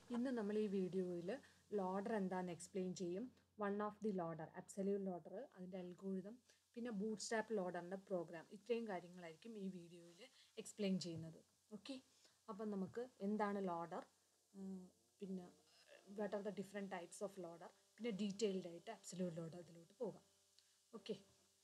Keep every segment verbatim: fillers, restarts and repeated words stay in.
ഇന്ന് നമ്മൾ ഈ വീഡിയോയിൽ ലോഡർ എന്താണെന്ന് എക്സ്പ്ലെയിൻ ചെയ്യും. One of the loader, absolute loader, അതിൻ്റെ അൽഗോരിതം, പിന്നെ ബൂട്ട് സ്ട്രാപ്പ് ലോഡറിൻ്റെ പ്രോഗ്രാം, ഇത്രയും കാര്യങ്ങളായിരിക്കും ഈ വീഡിയോയിൽ എക്സ്പ്ലെയിൻ ചെയ്യുന്നത്. ഓക്കെ, അപ്പം നമുക്ക് എന്താണ് ലോഡർ, പിന്നെ what are the different types of loader, പിന്നെ ഡീറ്റെയിൽഡ് ആയിട്ട് അബ്സല്യൂട്ട് ലോഡർ ഇതിലോട്ട് പോകാം. ഓക്കെ,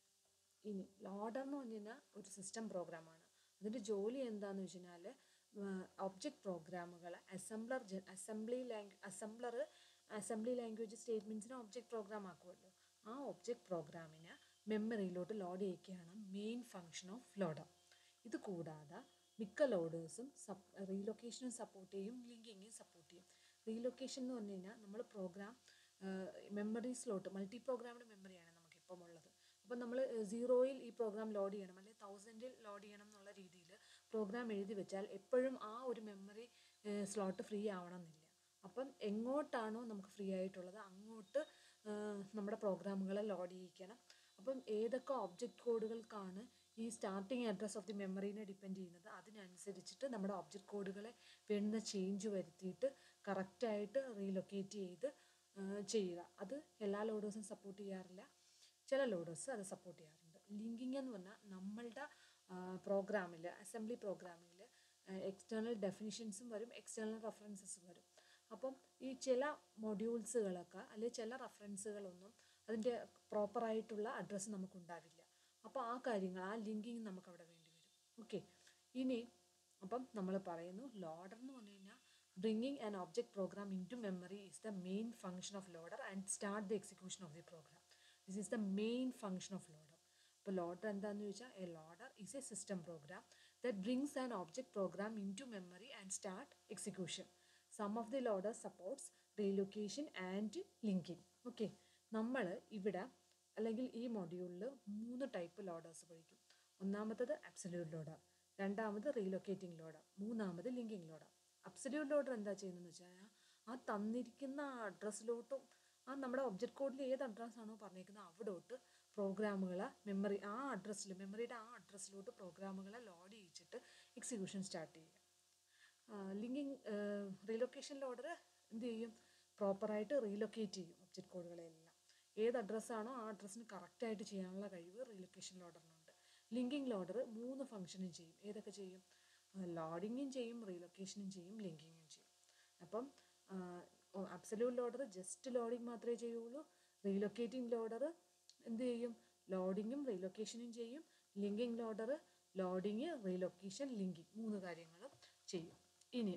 ഇനി ലോഡർ എന്ന് പറഞ്ഞു കഴിഞ്ഞാൽ ഒരു സിസ്റ്റം പ്രോഗ്രാമാണ്. അതിൻ്റെ ജോലി എന്താണെന്ന് വെച്ച് കഴിഞ്ഞാൽ ഒബ്ജക്റ്റ് പ്രോഗ്രാമുകൾ assembler assembly language assembler assembly language സ്റ്റേറ്റ്മെൻറ്റ്സിനെ ഒബ്ജക്റ്റ് പ്രോഗ്രാം ആക്കുമല്ലോ. ആ ഒബ്ജക്റ്റ് പ്രോഗ്രാമിനെ മെമ്മറിയിലോട്ട് ലോഡ് ചെയ്യുകയാണ് മെയിൻ ഫങ്ഷൻ ഓഫ് ലോഡർ. ഇത് കൂടാതെ മിക്ക ലോഡേഴ്സും സപ് റീലൊക്കേഷനും സപ്പോർട്ട് ചെയ്യും, ലിങ്കിങ്ങും സപ്പോർട്ട് ചെയ്യും. റീലൊക്കേഷൻ എന്ന് പറഞ്ഞു കഴിഞ്ഞാൽ നമ്മൾ പ്രോഗ്രാം മെമ്മറീസിലോട്ട്, മൾട്ടി പ്രോഗ്രാമിൻ്റെ മെമ്മറിയാണ് നമുക്കിപ്പം ഉള്ളത്. അപ്പം നമ്മൾ സീറോയിൽ ഈ പ്രോഗ്രാം ലോഡ് ചെയ്യണം, അല്ലെങ്കിൽ തൗസൻഡിൽ ലോഡ് ചെയ്യണം എന്നുള്ള രീതിയിൽ പ്രോഗ്രാം എഴുതി വെച്ചാൽ എപ്പോഴും ആ ഒരു മെമ്മറി സ്ലോട്ട് ഫ്രീ ആവണമെന്നില്ല. അപ്പം എങ്ങോട്ടാണോ നമുക്ക് ഫ്രീ ആയിട്ടുള്ളത് അങ്ങോട്ട് നമ്മുടെ പ്രോഗ്രാമുകളെ ലോഡ് ചെയ്യിക്കണം. അപ്പം ഏതൊക്കെ ഒബ്ജക്റ്റ് കോഡുകൾക്കാണ് ഈ സ്റ്റാർട്ടിങ് അഡ്രസ് ഓഫ് ദി മെമ്മറീനെ ഡിപ്പെൻഡ് ചെയ്യുന്നത്, അതിനനുസരിച്ചിട്ട് നമ്മുടെ ഒബ്ജക്റ്റ് കോഡുകളെ വേണ്ടുന്ന ചേഞ്ച് വരുത്തിയിട്ട് കറക്റ്റായിട്ട് റീലൊക്കേറ്റ് ചെയ്ത് ചെയ്യുക. അത് എല്ലാ ലോഡേഴ്സും സപ്പോർട്ട് ചെയ്യാറില്ല, ചില ലോഡേഴ്സ് അത് സപ്പോർട്ട് ചെയ്യാറുണ്ട്. ലിങ്കിങ് എന്ന് പറഞ്ഞാൽ നമ്മളുടെ പ്രോഗ്രാമിൽ, അസംബ്ലി പ്രോഗ്രാമിൽ എക്സ്റ്റേണൽ ഡെഫിനിഷൻസും വരും, എക്സ്റ്റേണൽ റെഫറൻസസും വരും. അപ്പം ഈ ചില മൊഡ്യൂൾസുകളൊക്കെ അല്ലെങ്കിൽ ചില റെഫറൻസുകളൊന്നും അതിൻ്റെ പ്രോപ്പറായിട്ടുള്ള അഡ്രസ്സ് നമുക്കുണ്ടാവില്ല. അപ്പോൾ ആ കാര്യങ്ങൾ, ആ ലിങ്കിങ് നമുക്കവിടെ വേണ്ടി വരും. ഓക്കെ, ഇനി അപ്പം നമ്മൾ പറയുന്നു ലോഡർ എന്ന് പറഞ്ഞു കഴിഞ്ഞാൽ bringing an object program into memory is the main function of loader and start the execution of the program. This is the main function of loader. അപ്പോൾ ലോഡർ എന്താണെന്ന് ചോദിച്ചാൽ a loader is a system program that brings an object program into memory and start execution. Some of the loader supports relocation and linking. Okay, നമ്മൾ ഇവിടെ അല്ലെങ്കിൽ ഈ മൊഡ്യൂളിൽ മൂന്ന് type loaders പഠിക്കും. ഒന്നാമത്തത് അബ്സല്യൂട്ട് ലോഡർ, രണ്ടാമത് റീലൊക്കേറ്റിംഗ് ലോഡർ, മൂന്നാമത് ലിങ്കിങ് ലോഡർ. അബ്സല്യൂട്ട് ലോഡർ എന്താ ചെയ്യുന്നതെന്ന് വെച്ചാൽ ആ തന്നിരിക്കുന്ന അഡ്രസ്സിലോട്ടും ആ നമ്മുടെ ഒബ്ജക്റ്റ് കോഡിൽ ഏത് അഡ്രസ്സാണോ പറഞ്ഞേക്കുന്നത് അവിടോട്ട് പ്രോഗ്രാമുകളെ മെമ്മറി ആ അഡ്രസ്സിൽ മെമ്മറിയുടെ ആ അഡ്രസ്സിലോട്ട് പ്രോഗ്രാമുകളെ ലോഡ് ചെയ്യിച്ചിട്ട് എക്സിക്യൂഷൻ സ്റ്റാർട്ട് ചെയ്യുക. ലിങ്കിങ് റീലൊക്കേഷൻ ലോഡർ എന്ത് ചെയ്യും, പ്രോപ്പറായിട്ട് റീലൊക്കേറ്റ് ചെയ്യും ഒബ്ജക്റ്റ് കോഡുകളെല്ലാം. ഏത് അഡ്രസ്സാണോ ആ അഡ്രസ്സിന് കറക്റ്റായിട്ട് ചെയ്യാനുള്ള കഴിവ് റീലൊക്കേഷൻ ലോഡറിനുണ്ട്. ലിങ്കിങ് ലോഡർ മൂന്ന് ഫംഗ്ഷനും ചെയ്യും. ഏതൊക്കെ ചെയ്യും? ലോഡിങ്ങും ചെയ്യും, റീലൊക്കേഷനും ചെയ്യും, ലിങ്കിങ്ങും ചെയ്യും. അപ്പം അബ്സല്യൂട്ട് ലോഡർ ജസ്റ്റ് ലോഡിങ് മാത്രമേ ചെയ്യുള്ളൂ. റീലൊക്കേറ്റിംഗ് ലോഡർ എന്ത് ചെയ്യും, ലോഡിങ്ങും റീലൊക്കേഷനും ചെയ്യും. Linking loader loading, relocation, linking മൂന്ന് കാര്യങ്ങളും ചെയ്യും. ഇനി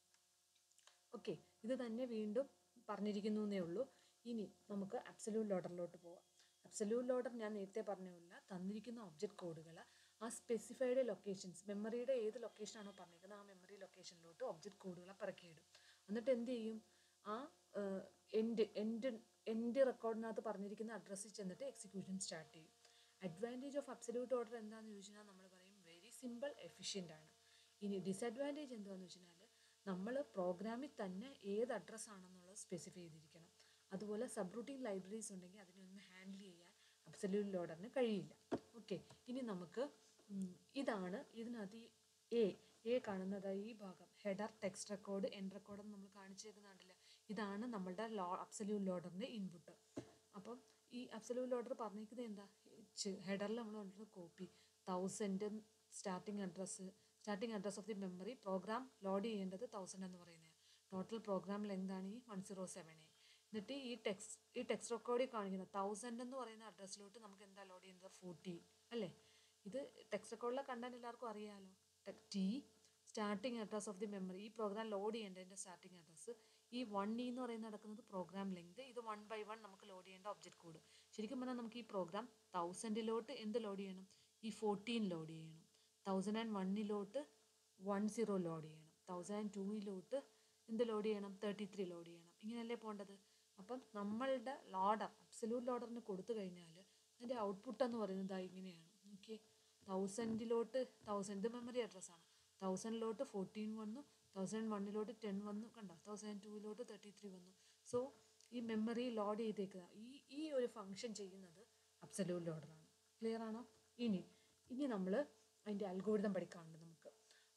ഓക്കെ, ഇത് തന്നെ വീണ്ടും പറഞ്ഞിരിക്കുന്നു എന്നേ ഉള്ളൂ. ഇനി നമുക്ക് അബ്സല്യൂട്ട് ലോഡറിലോട്ട് പോവാം. അബ്സല്യൂട്ട് ലോഡർ ഞാൻ നേരത്തെ പറഞ്ഞില്ല, തന്നിരിക്കുന്ന ഒബ്ജക്റ്റ് കോഡുകൾ ആ സ്പെസിഫൈഡ് ലൊക്കേഷൻസ്, മെമ്മറിയുടെ ഏത് ലൊക്കേഷനാണോ പറഞ്ഞിരിക്കുന്നത് ആ മെമ്മറി ലൊക്കേഷനിലോട്ട് ഒബ്ജക്റ്റ് കോഡുകളെ പറക്കിയിടും. എന്നിട്ട് എന്ത് ചെയ്യും, ആ എൻഡ് എൻഡ് എൻഡ് റെക്കോർഡിനകത്ത് പറഞ്ഞിരിക്കുന്ന അഡ്രസ്സിൽ ചെന്നിട്ട് എക്സിക്യൂഷൻ സ്റ്റാർട്ട് ചെയ്യും. അഡ്വാൻറ്റേജ് ഓഫ് അബ്സല്യൂട്ട് ഓർഡർ എന്താണെന്ന് ചോദിച്ചു കഴിഞ്ഞാൽ നമ്മൾ പറയും വെരി സിമ്പിൾ, എഫിഷ്യൻ്റ് ആണ്. ഇനി ഡിസഡ്വാൻറ്റേജ് എന്താണെന്ന് വെച്ച് കഴിഞ്ഞാൽ നമ്മൾ പ്രോഗ്രാമിൽ തന്നെ ഏത് അഡ്രസ്സാണെന്നുള്ളത് സ്പെസിഫൈ ചെയ്തിരിക്കണം. അതുപോലെ സബ് റൂട്ടീൻ ലൈബ്രറീസ് ഉണ്ടെങ്കിൽ അതിനൊന്നും ഹാൻഡിൽ ചെയ്യാൻ അബ്സല്യൂട്ട് ലോഡറിന് കഴിയില്ല. ഓക്കെ, ഇനി നമുക്ക് ഇതാണ് ഇതിനകത്ത് ഈ എ എ കാണുന്നത് ഈ ഭാഗം header, text record, end record എന്ന് നമ്മൾ കാണിച്ചേക്കുന്നുണ്ടല്ലോ. ഇതാണ് നമ്മളുടെ ലോ അബ്സല്യൂട്ട് ലോഡറിൻ്റെ ഇൻപുട്ട്. അപ്പം ഈ അബ്സല്യൂട്ട് ലോഡർ പറഞ്ഞിരിക്കുന്നത് എന്താ, ഹെഡറിൽ നമ്മൾ കൊണ്ടുവരുന്ന copy, thousand starting address, starting address of the memory, program load ചെയ്യേണ്ടത് തൗസൻഡ് എന്ന് പറയുന്നത്. ടോട്ടൽ പ്രോഗ്രാം ലെങ്താണ് ഈ വൺ സീറോ സെവൻ എ. എന്നിട്ട് ഈ ടെക്സ്റ്റ് ഈ ടെക്സ്റ്റ് റെക്കോർഡിൽ കാണിക്കുന്നത് തൗസൻഡ് എന്ന് പറയുന്ന അഡ്രസ്സിലോട്ട് നമുക്ക് എന്താ ലോഡ് ചെയ്യുന്നത്, ഫോർട്ടി അല്ലേ. ഇത് ടെക്സ്റ്റ് റെക്കോർഡിലെ കണ്ടന്റ് എല്ലാവർക്കും അറിയാമല്ലോ. T starting address of the memory, ഈ പ്രോഗ്രാം ലോഡ് ചെയ്യേണ്ടതിൻ്റെ സ്റ്റാർട്ടിങ് അഡ്രസ്സ്. ഈ വൺ ഇ എന്ന് പറയുന്നത് നടക്കുന്നത് പ്രോഗ്രാം ലെങ്ത്. ഇത് വൺ ബൈ വൺ നമുക്ക് ലോഡ് ചെയ്യേണ്ട ഒബ്ജക്റ്റ് കോഡ്. ശരിക്കും പറഞ്ഞാൽ നമുക്ക് ഈ പ്രോഗ്രാം തൗസൻഡിലോട്ട് എന്ത് ലോഡ് ചെയ്യണം, ഈ ഫോർട്ടീൻ ലോഡ് ചെയ്യണം. തൗസൻഡ് ആൻഡ് വണ്ണിലോട്ട് വൺ സീറോ ലോഡ് ചെയ്യണം. തൗസൻഡ് ആൻഡ് ടൂയിലോട്ട് എന്ത് ലോഡ് ചെയ്യണം, തേർട്ടി ത്രീ ലോഡ് ചെയ്യണം. ഇങ്ങനെയല്ലേ പോകേണ്ടത്. അപ്പം നമ്മളുടെ ലോഡർ അബ്സല്യൂട്ട് ലോഡറിന് കൊടുത്തു കഴിഞ്ഞാൽ അതിൻ്റെ ഔട്ട്പുട്ട് എന്ന് പറയുന്നത് ഇങ്ങനെയാണ്. ഓക്കെ, തൗസൻഡിലോട്ട് തൗസൻഡ് മെമ്മറി അഡ്രസ്സാണ്, തൗസൻഡിലോട്ട് ഫോർട്ടീൻ വന്നു, തൗസൻഡ് വണ്ണിലോട്ട് ടെൻ വന്നു, കണ്ടോ, തൗസൻഡ് ടൂയിലോട്ട് തേർട്ടി ത്രീ വന്നു. സോ ഈ മെമ്മറി ലോഡ് ചെയ്തേക്കുക ഈ ഈ ഒരു ഫംഗ്ഷൻ ചെയ്യുന്നത് അബ്സല്യൂട്ട് ലോഡറാണ്. ക്ലിയർ ആണോ? ഇനി ഇനി നമ്മൾ അതിൻ്റെ അൽഗോരിതം പഠിക്കാനുണ്ട് നമുക്ക്.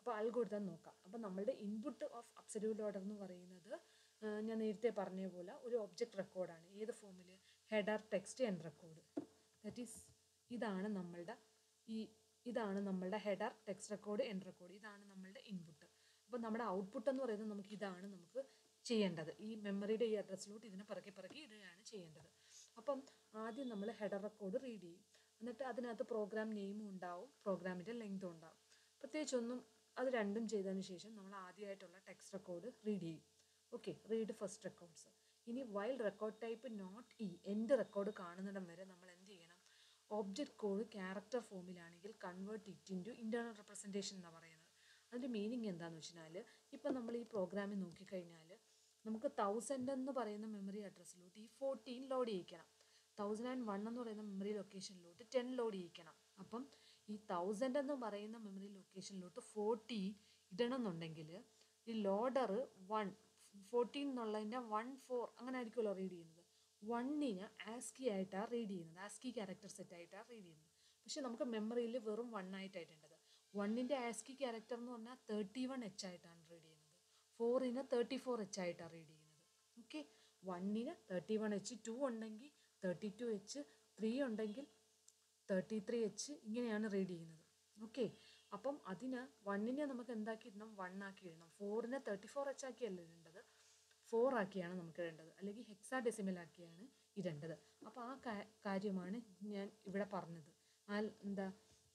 അപ്പോൾ അൽഗോരിതം നോക്കാം. അപ്പോൾ നമ്മളുടെ ഇൻപുട്ട് ഓഫ് അബ്സല്യൂട്ട് ലോഡർ എന്ന് പറയുന്നത് ഞാൻ നേരത്തെ പറഞ്ഞ പോലെ ഒരു ഒബ്ജക്റ്റ് റെക്കോർഡാണ്. ഏത് ഫോമിൽ? Header, text and record. That is ഇതാണ് നമ്മളുടെ ഈ ഇതാണ് നമ്മളുടെ header, text record, end record. ഇതാണ് നമ്മളുടെ ഇൻപുട്ട്. അപ്പോൾ നമ്മുടെ ഔട്ട്പുട്ട് എന്ന് പറയുന്നത് നമുക്ക് ഇതാണ് നമുക്ക് ചെയ്യേണ്ടത്. ഈ മെമ്മറിയുടെ ഈ അഡ്രസ്സിലോട്ട് ഇതിനെ പിറകെ പിറകെ ഇടുകയാണ് ചെയ്യേണ്ടത്. അപ്പം ആദ്യം നമ്മൾ ഹെഡർ റെക്കോർഡ് റീഡ് ചെയ്യും. എന്നിട്ട് അതിനകത്ത് പ്രോഗ്രാം നെയിമും ഉണ്ടാവും, പ്രോഗ്രാമിൻ്റെ ലെങ്തും ഉണ്ടാവും. പ്രത്യേകിച്ചൊന്നും അത് രണ്ടും ചെയ്തതിന് ശേഷം നമ്മൾ ആദ്യമായിട്ടുള്ള ടെക്സ്റ്റ് റെക്കോർഡ് റീഡ് ചെയ്യും. Okay, read first records. ഇനി while record type not E end record കാണുന്നിടം വരെ നമ്മൾ എന്ത് ചെയ്യണം? ഒബ്ജക്റ്റ് കോഡ് ക്യാരക്ടർ ഫോമിലാണെങ്കിൽ convert it into internal representation എന്നാണ് പറയുന്നത്. അതിൻ്റെ മീനിങ് എന്താണെന്ന് വെച്ചാൽ, ഇപ്പം നമ്മൾ ഈ പ്രോഗ്രാമിൽ നോക്കിക്കഴിഞ്ഞാൽ നമുക്ക് തൗസൻഡ് എന്ന് പറയുന്ന മെമ്മറി അഡ്രസ്സിലോട്ട് ഈ ഫോർട്ടീൻ ലോഡ് ചെയ്യിക്കണം. തൗസൻഡ് ആൻഡ് വൺ എന്ന് പറയുന്ന മെമ്മറി ലൊക്കേഷനിലോട്ട് ടെൻ ലോഡ് ചെയ്യിക്കണം. അപ്പം ഈ തൗസൻഡ് എന്ന് പറയുന്ന മെമ്മറി ലൊക്കേഷനിലോട്ട് ഫോർട്ടി ഇടണം എന്നുണ്ടെങ്കിൽ ഈ ലോഡർ വൺ ഫോർട്ടീൻ എന്നുള്ളതിൻ്റെ വൺ ഫോർ അങ്ങനെ ആയിരിക്കുമല്ലോ റീഡ് ചെയ്യുന്നത്. വണ്ണിന് ആസ്കി ആയിട്ടാണ് റീഡ് ചെയ്യുന്നത്, ആസ്കി ക്യാരക്ടർ സെറ്റ് ആയിട്ടാണ് റീഡ് ചെയ്യുന്നത്. പക്ഷെ നമുക്ക് മെമ്മറിയിൽ വെറും വൺ ആയിട്ടായിട്ടുണ്ടത്. വണ്ണിൻ്റെ ആസ്കി ക്യാരക്ടർ എന്ന് പറഞ്ഞാൽ തേർട്ടി വൺ എച്ച് ആയിട്ടാണ് റീഡ് ചെയ്യുന്നത്. ഫോറിന് തേർട്ടി ഫോർ എച്ച് ആയിട്ടാണ് റീഡ് ചെയ്യുന്നത്. ഓക്കെ, വണ്ണിന് തേർട്ടി വൺ എച്ച്, ടു ഉണ്ടെങ്കിൽ തേർട്ടി ടു എച്ച്, ത്രീ ഉണ്ടെങ്കിൽ തേർട്ടി ത്രീ എച്ച്, ഇങ്ങനെയാണ് റീഡ് ചെയ്യുന്നത്. ഓക്കെ, അപ്പം അതിന് വണ്ണിനെ നമുക്ക് എന്താക്കി ഇടണം? വൺ ആക്കി ഇടണം. ഫോറിനെ തേർട്ടി ഫോർ എച്ച് ആക്കിയല്ല ഇടേണ്ടത്, ഫോർ ആക്കിയാണ് നമുക്ക് ഇടേണ്ടത്, അല്ലെങ്കിൽ ഹെക്സാ ഡെസിമൽ ആക്കിയാണ് ഇടേണ്ടത്. അപ്പോൾ ആ കാര്യമാണ് ഞാൻ ഇവിടെ പറഞ്ഞത്. ആ എന്താ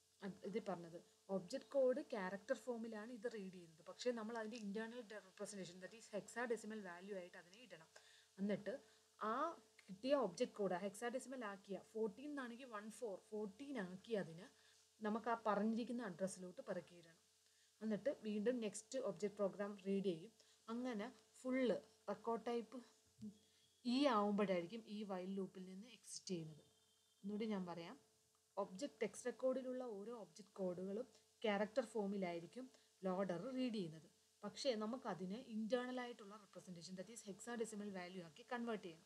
ഇത് പറഞ്ഞത്, ഒബ്ജക്റ്റ് കോഡ് ക്യാരക്ടർ ഫോമിലാണ് ഇത് റീഡ് ചെയ്യുന്നത്. പക്ഷേ നമ്മൾ അതിൻ്റെ internal representation that is hexadecimal value ആയിട്ട് അതിനെ ഇടണം. എന്നിട്ട് ആ കിട്ടിയ ഒബ്ജക്റ്റ് കോഡ് ഹെക്സാ ഡെസിമൽ ആക്കിയ ഫോർട്ടീൻ എന്നാണെങ്കിൽ വൺ ഫോർ ഫോർട്ടീൻ ആക്കി അതിന് നമുക്ക് ആ പറഞ്ഞിരിക്കുന്ന അഡ്രസ്സിലോട്ട് പിറക്കിയിടണം. എന്നിട്ട് വീണ്ടും നെക്സ്റ്റ് ഒബ്ജക്റ്റ് പ്രോഗ്രാം റീഡ് ചെയ്യും. അങ്ങനെ ഫുള്ള് റെക്കോർഡ് ടൈപ്പ് ഈ ആവുമ്പോഴായിരിക്കും ഈ വൈൽ ലൂപ്പിൽ നിന്ന് എക്സിറ്റ് ചെയ്യുന്നത്. ഒന്നുകൂടി ഞാൻ പറയാം, ഒബ്ജക്റ്റ് ടെക്സ്റ്റ് റെക്കോർഡിലുള്ള ഓരോ ഒബ്ജക്റ്റ് കോഡുകളും ക്യാരക്ടർ ഫോമിലായിരിക്കും ലോഡർ റീഡ് ചെയ്യുന്നത്. പക്ഷേ നമുക്കതിനെ ഇൻറ്റേർണൽ ആയിട്ടുള്ള representation that is hexadecimal value ആക്കി കൺവേർട്ട് ചെയ്യണം.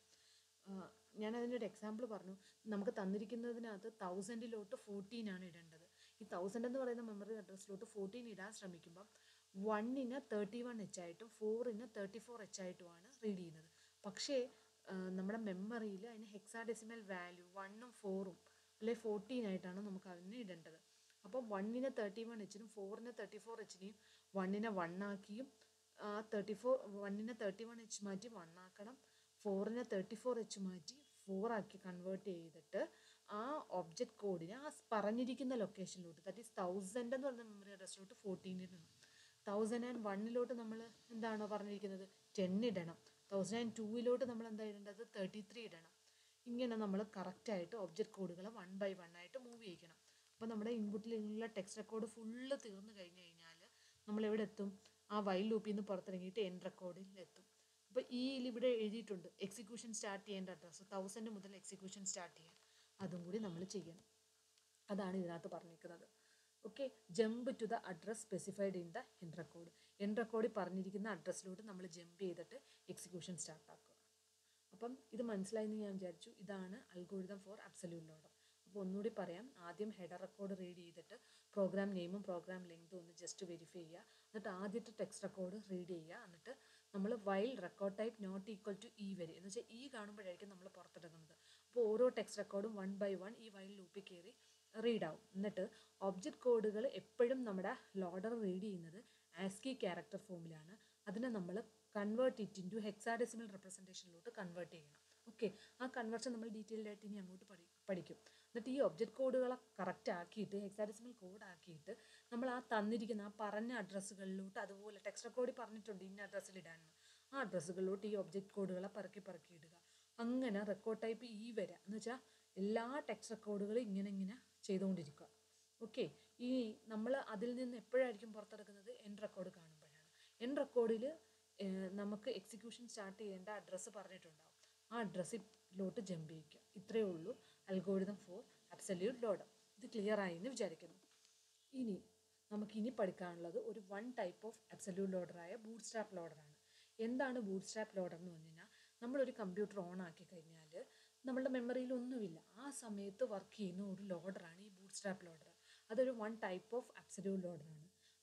ഞാൻ അതിനൊരു എക്സാമ്പിൾ പറഞ്ഞു. നമുക്ക് തന്നിരിക്കുന്നതിനകത്ത് തൗസൻഡിലോട്ട് ഫോർട്ടീൻ ആണ് ഇടേണ്ടത്. ഈ തൗസൻഡ് എന്ന് പറയുന്ന മെമ്മറി അഡ്രസ്സിലോട്ട് ഫോർട്ടീൻ ഇടാൻ ശ്രമിക്കുമ്പം വണ്ണിന് തേർട്ടി വൺ എച്ച് ആയിട്ടും ഫോറിന് തേർട്ടി ഫോർ എച്ച് ആയിട്ടുമാണ് റീഡ് ചെയ്യുന്നത്. പക്ഷേ നമ്മുടെ മെമ്മറിയിൽ അതിന് ഹെക്സാ ഡെസിമൽ വാല്യൂ വണ്ണും ഫോറും അല്ലെ ഫോർട്ടീൻ ആയിട്ടാണ് നമുക്ക് അതിന് ഇടേണ്ടത്. അപ്പോൾ വണ്ണിന് തേർട്ടി വൺ എച്ചിനും ഫോറിന് തേർട്ടി ഫോർ എച്ചിനെയും വണ്ണിനെ വൺ ആക്കിയും തേർട്ടി ഫോർ വണ്ണിനെ തേർട്ടി വൺ എച്ച് മാറ്റി വൺ ആക്കണം, ഫോറിനെ തേർട്ടി ഫോർ എച്ച് മാറ്റി ഫോർ ആക്കി കൺവേർട്ട് ചെയ്തിട്ട് ആ ഒബ്ജക്റ്റ് കോഡിനെ ആ പറഞ്ഞിരിക്കുന്ന ലൊക്കേഷനിലോട്ട് ദാറ്റ് ഈസ് തൗസൻഡ് എന്ന് പറയുന്ന മെമ്മറി അഡ്രസ്സിലോട്ട് ഫോർട്ടീൻ ഇടണം. തൗസൻഡ് ആൻഡ് വണ്ണിലോട്ട് നമ്മൾ എന്താണോ പറഞ്ഞിരിക്കുന്നത് ടെൻ ഇടണം. തൗസൻഡ് ആൻഡ് ടൂവിലോട്ട് നമ്മൾ എന്താ ഇടേണ്ടത്? തേർട്ടി ത്രീ ഇടണം. ഇങ്ങനെ നമ്മൾ കറക്റ്റായിട്ട് ഒബ്ജക്റ്റ് കോഡുകൾ വൺ ബൈ വൺ ആയിട്ട് മൂവ് ചെയ്യിക്കണം. അപ്പോൾ നമ്മുടെ ഇൻപുട്ടിലുള്ള ടെക്സ്റ്റ് റെക്കോർഡ് ഫുള്ള് തീർന്നു കഴിഞ്ഞ് കഴിഞ്ഞാൽ നമ്മൾ എവിടെ എത്തും? ആ വൈൽ ലൂപ്പിൽ നിന്ന് പുറത്തിറങ്ങിയിട്ട് എൻഡ് റെക്കോർഡിൽ എത്തും. അപ്പോൾ ഈ ഇവിടെ എഴുതിയിട്ടുണ്ട് എക്സിക്യൂഷൻ സ്റ്റാർട്ട് ചെയ്യേണ്ട അഡ്രസ്സ് തൗസൻഡ് മുതൽ എക്സിക്യൂഷൻ സ്റ്റാർട്ട് ചെയ്യാൻ. അതും കൂടി നമ്മൾ ചെയ്യണം. അതാണ് ഇതിനകത്ത് പറഞ്ഞിരിക്കുന്നത്. Okay, jump to the address specified in the end record. End റെക്കോർഡിൽ പറഞ്ഞിരിക്കുന്ന അഡ്രസ്സിലോട്ട് നമ്മൾ ജമ്പ് ചെയ്തിട്ട് എക്സിക്യൂഷൻ സ്റ്റാർട്ട് ആക്കുക. അപ്പം ഇത് മനസ്സിലായെന്ന് ഞാൻ വിചാരിച്ചു. ഇതാണ് അൽഗോരിതം ഫോർ അബ്സല്യൂട്ട് ലോഡർ. അപ്പോൾ ഒന്നുകൂടി പറയാം. ആദ്യം ഹെഡർ റെക്കോർഡ് റീഡ് ചെയ്തിട്ട് പ്രോഗ്രാം നെയിമും പ്രോഗ്രാം ലെങ്തും ഒന്ന് ജസ്റ്റ് വെരിഫൈ ചെയ്യുക. എന്നിട്ട് ആദ്യത്തെ ടെക്സ്റ്റ് റെക്കോർഡ് റീഡ് ചെയ്യുക. എന്നിട്ട് നമ്മൾ while record type not equal to E വരെ എന്ന് വെച്ചാൽ ഇ കാണുമ്പോഴായിരിക്കും നമ്മൾ പുറത്തെടുക്കുന്നത്. അപ്പോൾ ഓരോ ടെക്സ്റ്റ് റെക്കോർഡും വൺ ബൈ വൺ ഈ വൈൽ ലൂപ്പിൽ കയറി റീഡ് ആവും. എന്നിട്ട് ഒബ്ജക്റ്റ് കോഡുകൾ എപ്പോഴും നമ്മുടെ ലോഡർ റീഡ് ചെയ്യുന്നത് ആസ്കി ക്യാരക്ടർ ഫോമിലാണ്. അതിനെ നമ്മൾ കൺവേർട്ട് ഇറ്റ് ഇൻറ്റു ഹെക്സാഡെസിമൽ റെപ്രസെൻറ്റേഷനിലോട്ട് കൺവേർട്ട് ചെയ്യണം. ഓക്കെ, ആ കൺവേർഷൻ നമ്മൾ ഡീറ്റെയിൽഡ് ആയിട്ട് ഇനി അങ്ങോട്ട് പഠി പഠിക്കും എന്നിട്ട് ഈ ഒബ്ജക്റ്റ് കോഡുകളെ കറക്റ്റ് ആക്കിയിട്ട് ഹെക്സാഡെസിമൽ കോഡ് ആക്കിയിട്ട് നമ്മൾ ആ തന്നിരിക്കുന്ന ആ പറഞ്ഞ അഡ്രസ്സുകളിലോട്ട് അതുപോലെ ടെക്സ്റ്റ് റെക്കോർഡിൽ പറഞ്ഞിട്ടുണ്ട് ഇന്ന അഡ്രസ്സിൽ ഇടാനെന്ന്, ആ അഡ്രസ്സുകളിലോട്ട് ഈ ഒബ്ജക്റ്റ് കോഡുകളെ പറക്കി പറക്കി ഇടുക. അങ്ങനെ റെക്കോർഡ് ടൈപ്പ് ഈ വരെ എന്ന് വെച്ചാൽ എല്ലാ ടെക്സ്റ്റ് റെക്കോർഡുകളും ഇങ്ങനെ ഇങ്ങനെ ചെയ്തുകൊണ്ടിരിക്കുക. ഓക്കെ, ഈ നമ്മൾ അതിൽ നിന്ന് എപ്പോഴായിരിക്കും പുറത്തെടുക്കുന്നത്? എൻഡ് റെക്കോർഡ് കാണുമ്പോഴാണ്. എൻഡ് റെക്കോർഡിൽ നമുക്ക് എക്സിക്യൂഷൻ സ്റ്റാർട്ട് ചെയ്യേണ്ട അഡ്രസ്സ് പറഞ്ഞിട്ടുണ്ടാവും. ആ അഡ്രസ്സിലോട്ട് ജമ്പ് ചെയ്യിക്കുക. ഇത്രയേ ഉള്ളൂ അൽഗോരിതം ഫോർ അബ്സല്യൂട്ട് ലോഡർ. ഇത് ക്ലിയർ ആയി എന്ന് വിചാരിക്കുന്നു. ഇനി നമുക്കിനി പഠിക്കാനുള്ളത് ഒരു വൺ ടൈപ്പ് ഓഫ് അബ്സല്യൂട്ട് ലോഡറായ ബൂട്ട് സ്ട്രാപ്പ് ലോഡറാണ്. എന്താണ് ബൂട്ട് സ്ട്രാപ്പ് ലോഡർ എന്ന് പറഞ്ഞു കഴിഞ്ഞാൽ, നമ്മളൊരു കമ്പ്യൂട്ടർ ഓൺ ആക്കി കഴിഞ്ഞാൽ നമ്മളുടെ മെമ്മറിയിൽ ഒന്നുമില്ല, ആ സമയത്ത് വർക്ക് ചെയ്യുന്ന ഒരു ലോഡറാണ് ഈ ബൂട്ട് സ്ട്രാപ്പ് ലോഡർ. അതൊരു വൺ ടൈപ്പ് ഓഫ് അബ്സല്യൂട്ട് ലോഡറാണ്.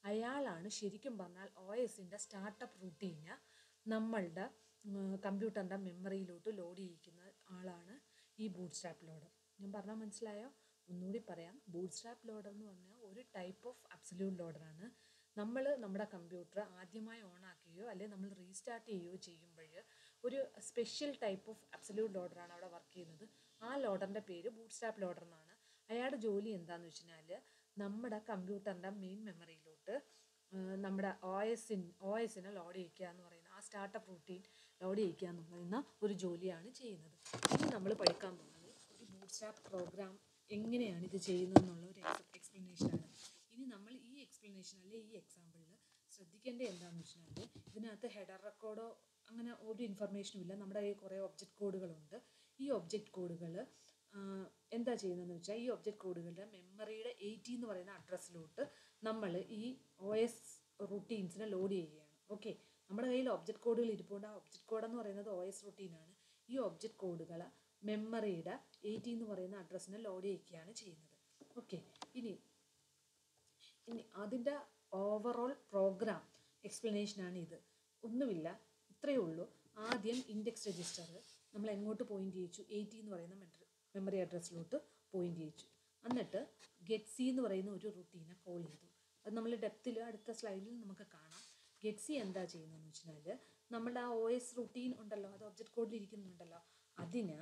അയാളാണ് ശരിക്കും പറഞ്ഞാൽ ഒ എസിൻ്റെ സ്റ്റാർട്ടപ്പ് റൂട്ടീന് നമ്മളുടെ കമ്പ്യൂട്ടറിൻ്റെ മെമ്മറിയിലോട്ട് ലോഡ് ചെയ്യിക്കുന്ന ആളാണ് ഈ ബൂട്ട്സ്ട്രാപ്പ് ലോഡർ. ഞാൻ പറഞ്ഞാൽ മനസ്സിലായോ? ഒന്നുകൂടി പറയാം. ബൂട്ട്സ്ട്രാപ്പ് ലോഡർ എന്ന് പറഞ്ഞാൽ ഒരു ടൈപ്പ് ഓഫ് അബ്സല്യൂട്ട് ലോഡറാണ്. നമ്മൾ നമ്മുടെ കമ്പ്യൂട്ടർ ആദ്യമായി ഓൺ ആക്കുകയോ അല്ലെങ്കിൽ നമ്മൾ റീസ്റ്റാർട്ട് ചെയ്യുകയോ ചെയ്യുമ്പോൾ ഒരു സ്പെഷ്യൽ ടൈപ്പ് ഓഫ് അബ്സല്യൂട്ട് ലോഡറാണ് അവിടെ വർക്ക് ചെയ്യുന്നത്. ആ ലോഡറിൻ്റെ പേര് ബൂട്ട്സ്ട്രാപ്പ് ലോഡർ എന്നാണ്. അയാളുടെ ജോലി എന്താണെന്ന് വെച്ച് കഴിഞ്ഞാൽ നമ്മുടെ കമ്പ്യൂട്ടറിൻ്റെ മെയിൻ മെമ്മറിയിലോട്ട് നമ്മുടെ ഒ എസിൻ ഒ എസിനെ ലോഡ് ചെയ്യിക്കുക എന്ന് പറയുന്ന ആ സ്റ്റാർട്ടപ്പ് റൂട്ടീൻ ലോഡ് ചെയ്യിക്കുക എന്ന് പറയുന്ന ഒരു ജോലിയാണ് ചെയ്യുന്നത്. ഇനി നമ്മൾ പഠിക്കാൻ പോകുന്നത് ഈ ബൂട്ട്സ്ട്രാപ്പ് പ്രോഗ്രാം എങ്ങനെയാണ് ഇത് ചെയ്യുന്നത് എന്നുള്ള ഒരു എക്സ്പ്ലനേഷനാണ്. ഇനി നമ്മൾ ഈ എക്സ്പ്ലനേഷൻ അല്ലെ ഈ എക്സാമ്പിളിൽ ശ്രദ്ധിക്കേണ്ടത് എന്താണെന്ന് വെച്ചാൽ ഇതിനകത്ത് ഹെഡർ റെക്കോർഡോ അങ്ങനെ ഒരു ഇൻഫർമേഷനും ഇല്ല. നമ്മുടെ കയ്യിൽ കുറേ ഒബ്ജക്റ്റ് കോഡുകളുണ്ട്. ഈ ഒബ്ജക്റ്റ് കോഡുകൾ എന്താ ചെയ്യുന്നതെന്ന് വെച്ചാൽ ഈ ഒബ്ജക്റ്റ് കോഡുകളുടെ മെമ്മറിയുടെ എയ്റ്റി എന്ന് പറയുന്ന അഡ്രസ്സിലോട്ട് നമ്മൾ ഈ ഒ എസ് റൂട്ടീൻസിനെ ലോഡ് ചെയ്യുകയാണ്. ഓക്കെ, നമ്മുടെ കയ്യിൽ ഒബ്ജക്റ്റ് കോഡുകൾ ഇരിപ്പുണ്ട്. ആ ഒബ്ജക്റ്റ് കോഡ് എന്ന് പറയുന്നത് ഒ എസ് റൂട്ടീനാണ്. ഈ ഒബ്ജക്റ്റ് കോഡുകൾ മെമ്മറിയുടെ എയ്റ്റി എന്ന് പറയുന്ന അഡ്രസ്സിനെ ലോഡ് ചെയ്യുകയാണ് ചെയ്യുന്നത്. ഓക്കെ, ഇനി ഇനി അതിൻ്റെ ഓവറോൾ പ്രോഗ്രാം എക്സ്പ്ലനേഷനാണ് ഇത്. ഒന്നുമില്ല, ഇത്രയേ ഉള്ളൂ. ആദ്യം ഇൻഡെക്സ് രജിസ്റ്റർ നമ്മൾ എങ്ങോട്ട് പോയിന്റ് ചെയ്യിച്ചു? എയ്റ്റി എന്ന് പറയുന്ന മെമ്മറി അഡ്രസ്സിലോട്ട് പോയിന്റ് ചെയ്യിച്ചു. എന്നിട്ട് ഗെറ്റ് സി എന്ന് പറയുന്ന ഒരു റുട്ടീനെ കോൾ ചെയ്തു. അത് നമ്മൾ ഡെപ്തിൽ അടുത്ത സ്ലൈഡിൽ നമുക്ക് കാണാം. ഗെറ്റ് സി എന്താ ചെയ്യുന്നതെന്ന് വെച്ചാൽ നമ്മുടെ ആ ഒ എസ് റുട്ടീൻ ഉണ്ടല്ലോ, അത് ഒബ്ജക്റ്റ് കോഡിൽ ഇരിക്കുന്നുണ്ടല്ലോ, അതിന്